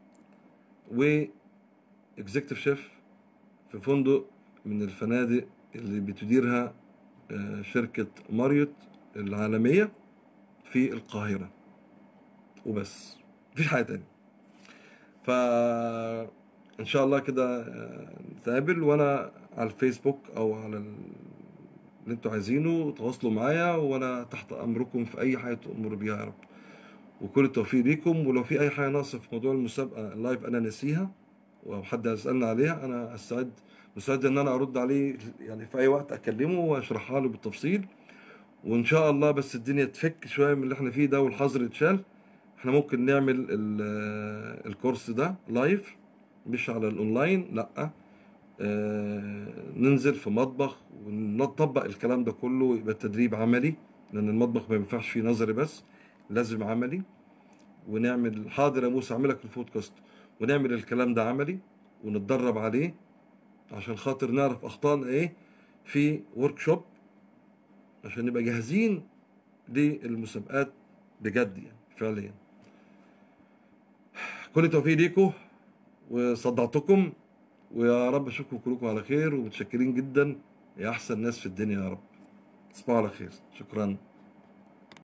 وإكزيكتيف شيف في فندق من الفنادق اللي بتديرها آه، شركة ماريوت العالمية في القاهرة، وبس مفيش حاجة تانية. فإن شاء الله كده آه، نتقابل، وأنا على الفيسبوك أو على ال- اللي انتوا عايزينه تواصلوا معايا، وأنا تحت أمركم في أي حاجة تأمروا بيها يا رب. وكل التوفيق ليكم. ولو في اي حاجه ناقصه في موضوع المسابقه اللايف انا ناسيها او حد هيسالني عليها، انا استعد مستعد ان انا ارد عليه، يعني في اي وقت اكلمه واشرحها له بالتفصيل. وان شاء الله بس الدنيا تفك شويه من اللي احنا فيه ده والحظر يتشال، احنا ممكن نعمل ال- الكورس ده لايف، مش على الاونلاين، لا. آه، ننزل في مطبخ ونطبق الكلام ده كله، يبقى التدريب عملي، لان المطبخ ما ينفعش فيه نظري بس، لازم عملي. ونعمل حاضر يا موسى اعمل لك البودكاست، ونعمل الكلام ده عملي ونتدرب عليه عشان خاطر نعرف اخطائنا ايه في ورك شوب، عشان نبقى جاهزين للمسابقات بجد يعني فعليا. كل التوفيق ليكم وصدعتكم، ويا رب اشوفكم كلكم على خير، ومتشكرين جدا يا احسن ناس في الدنيا يا رب. تصبحوا على خير، شكرا.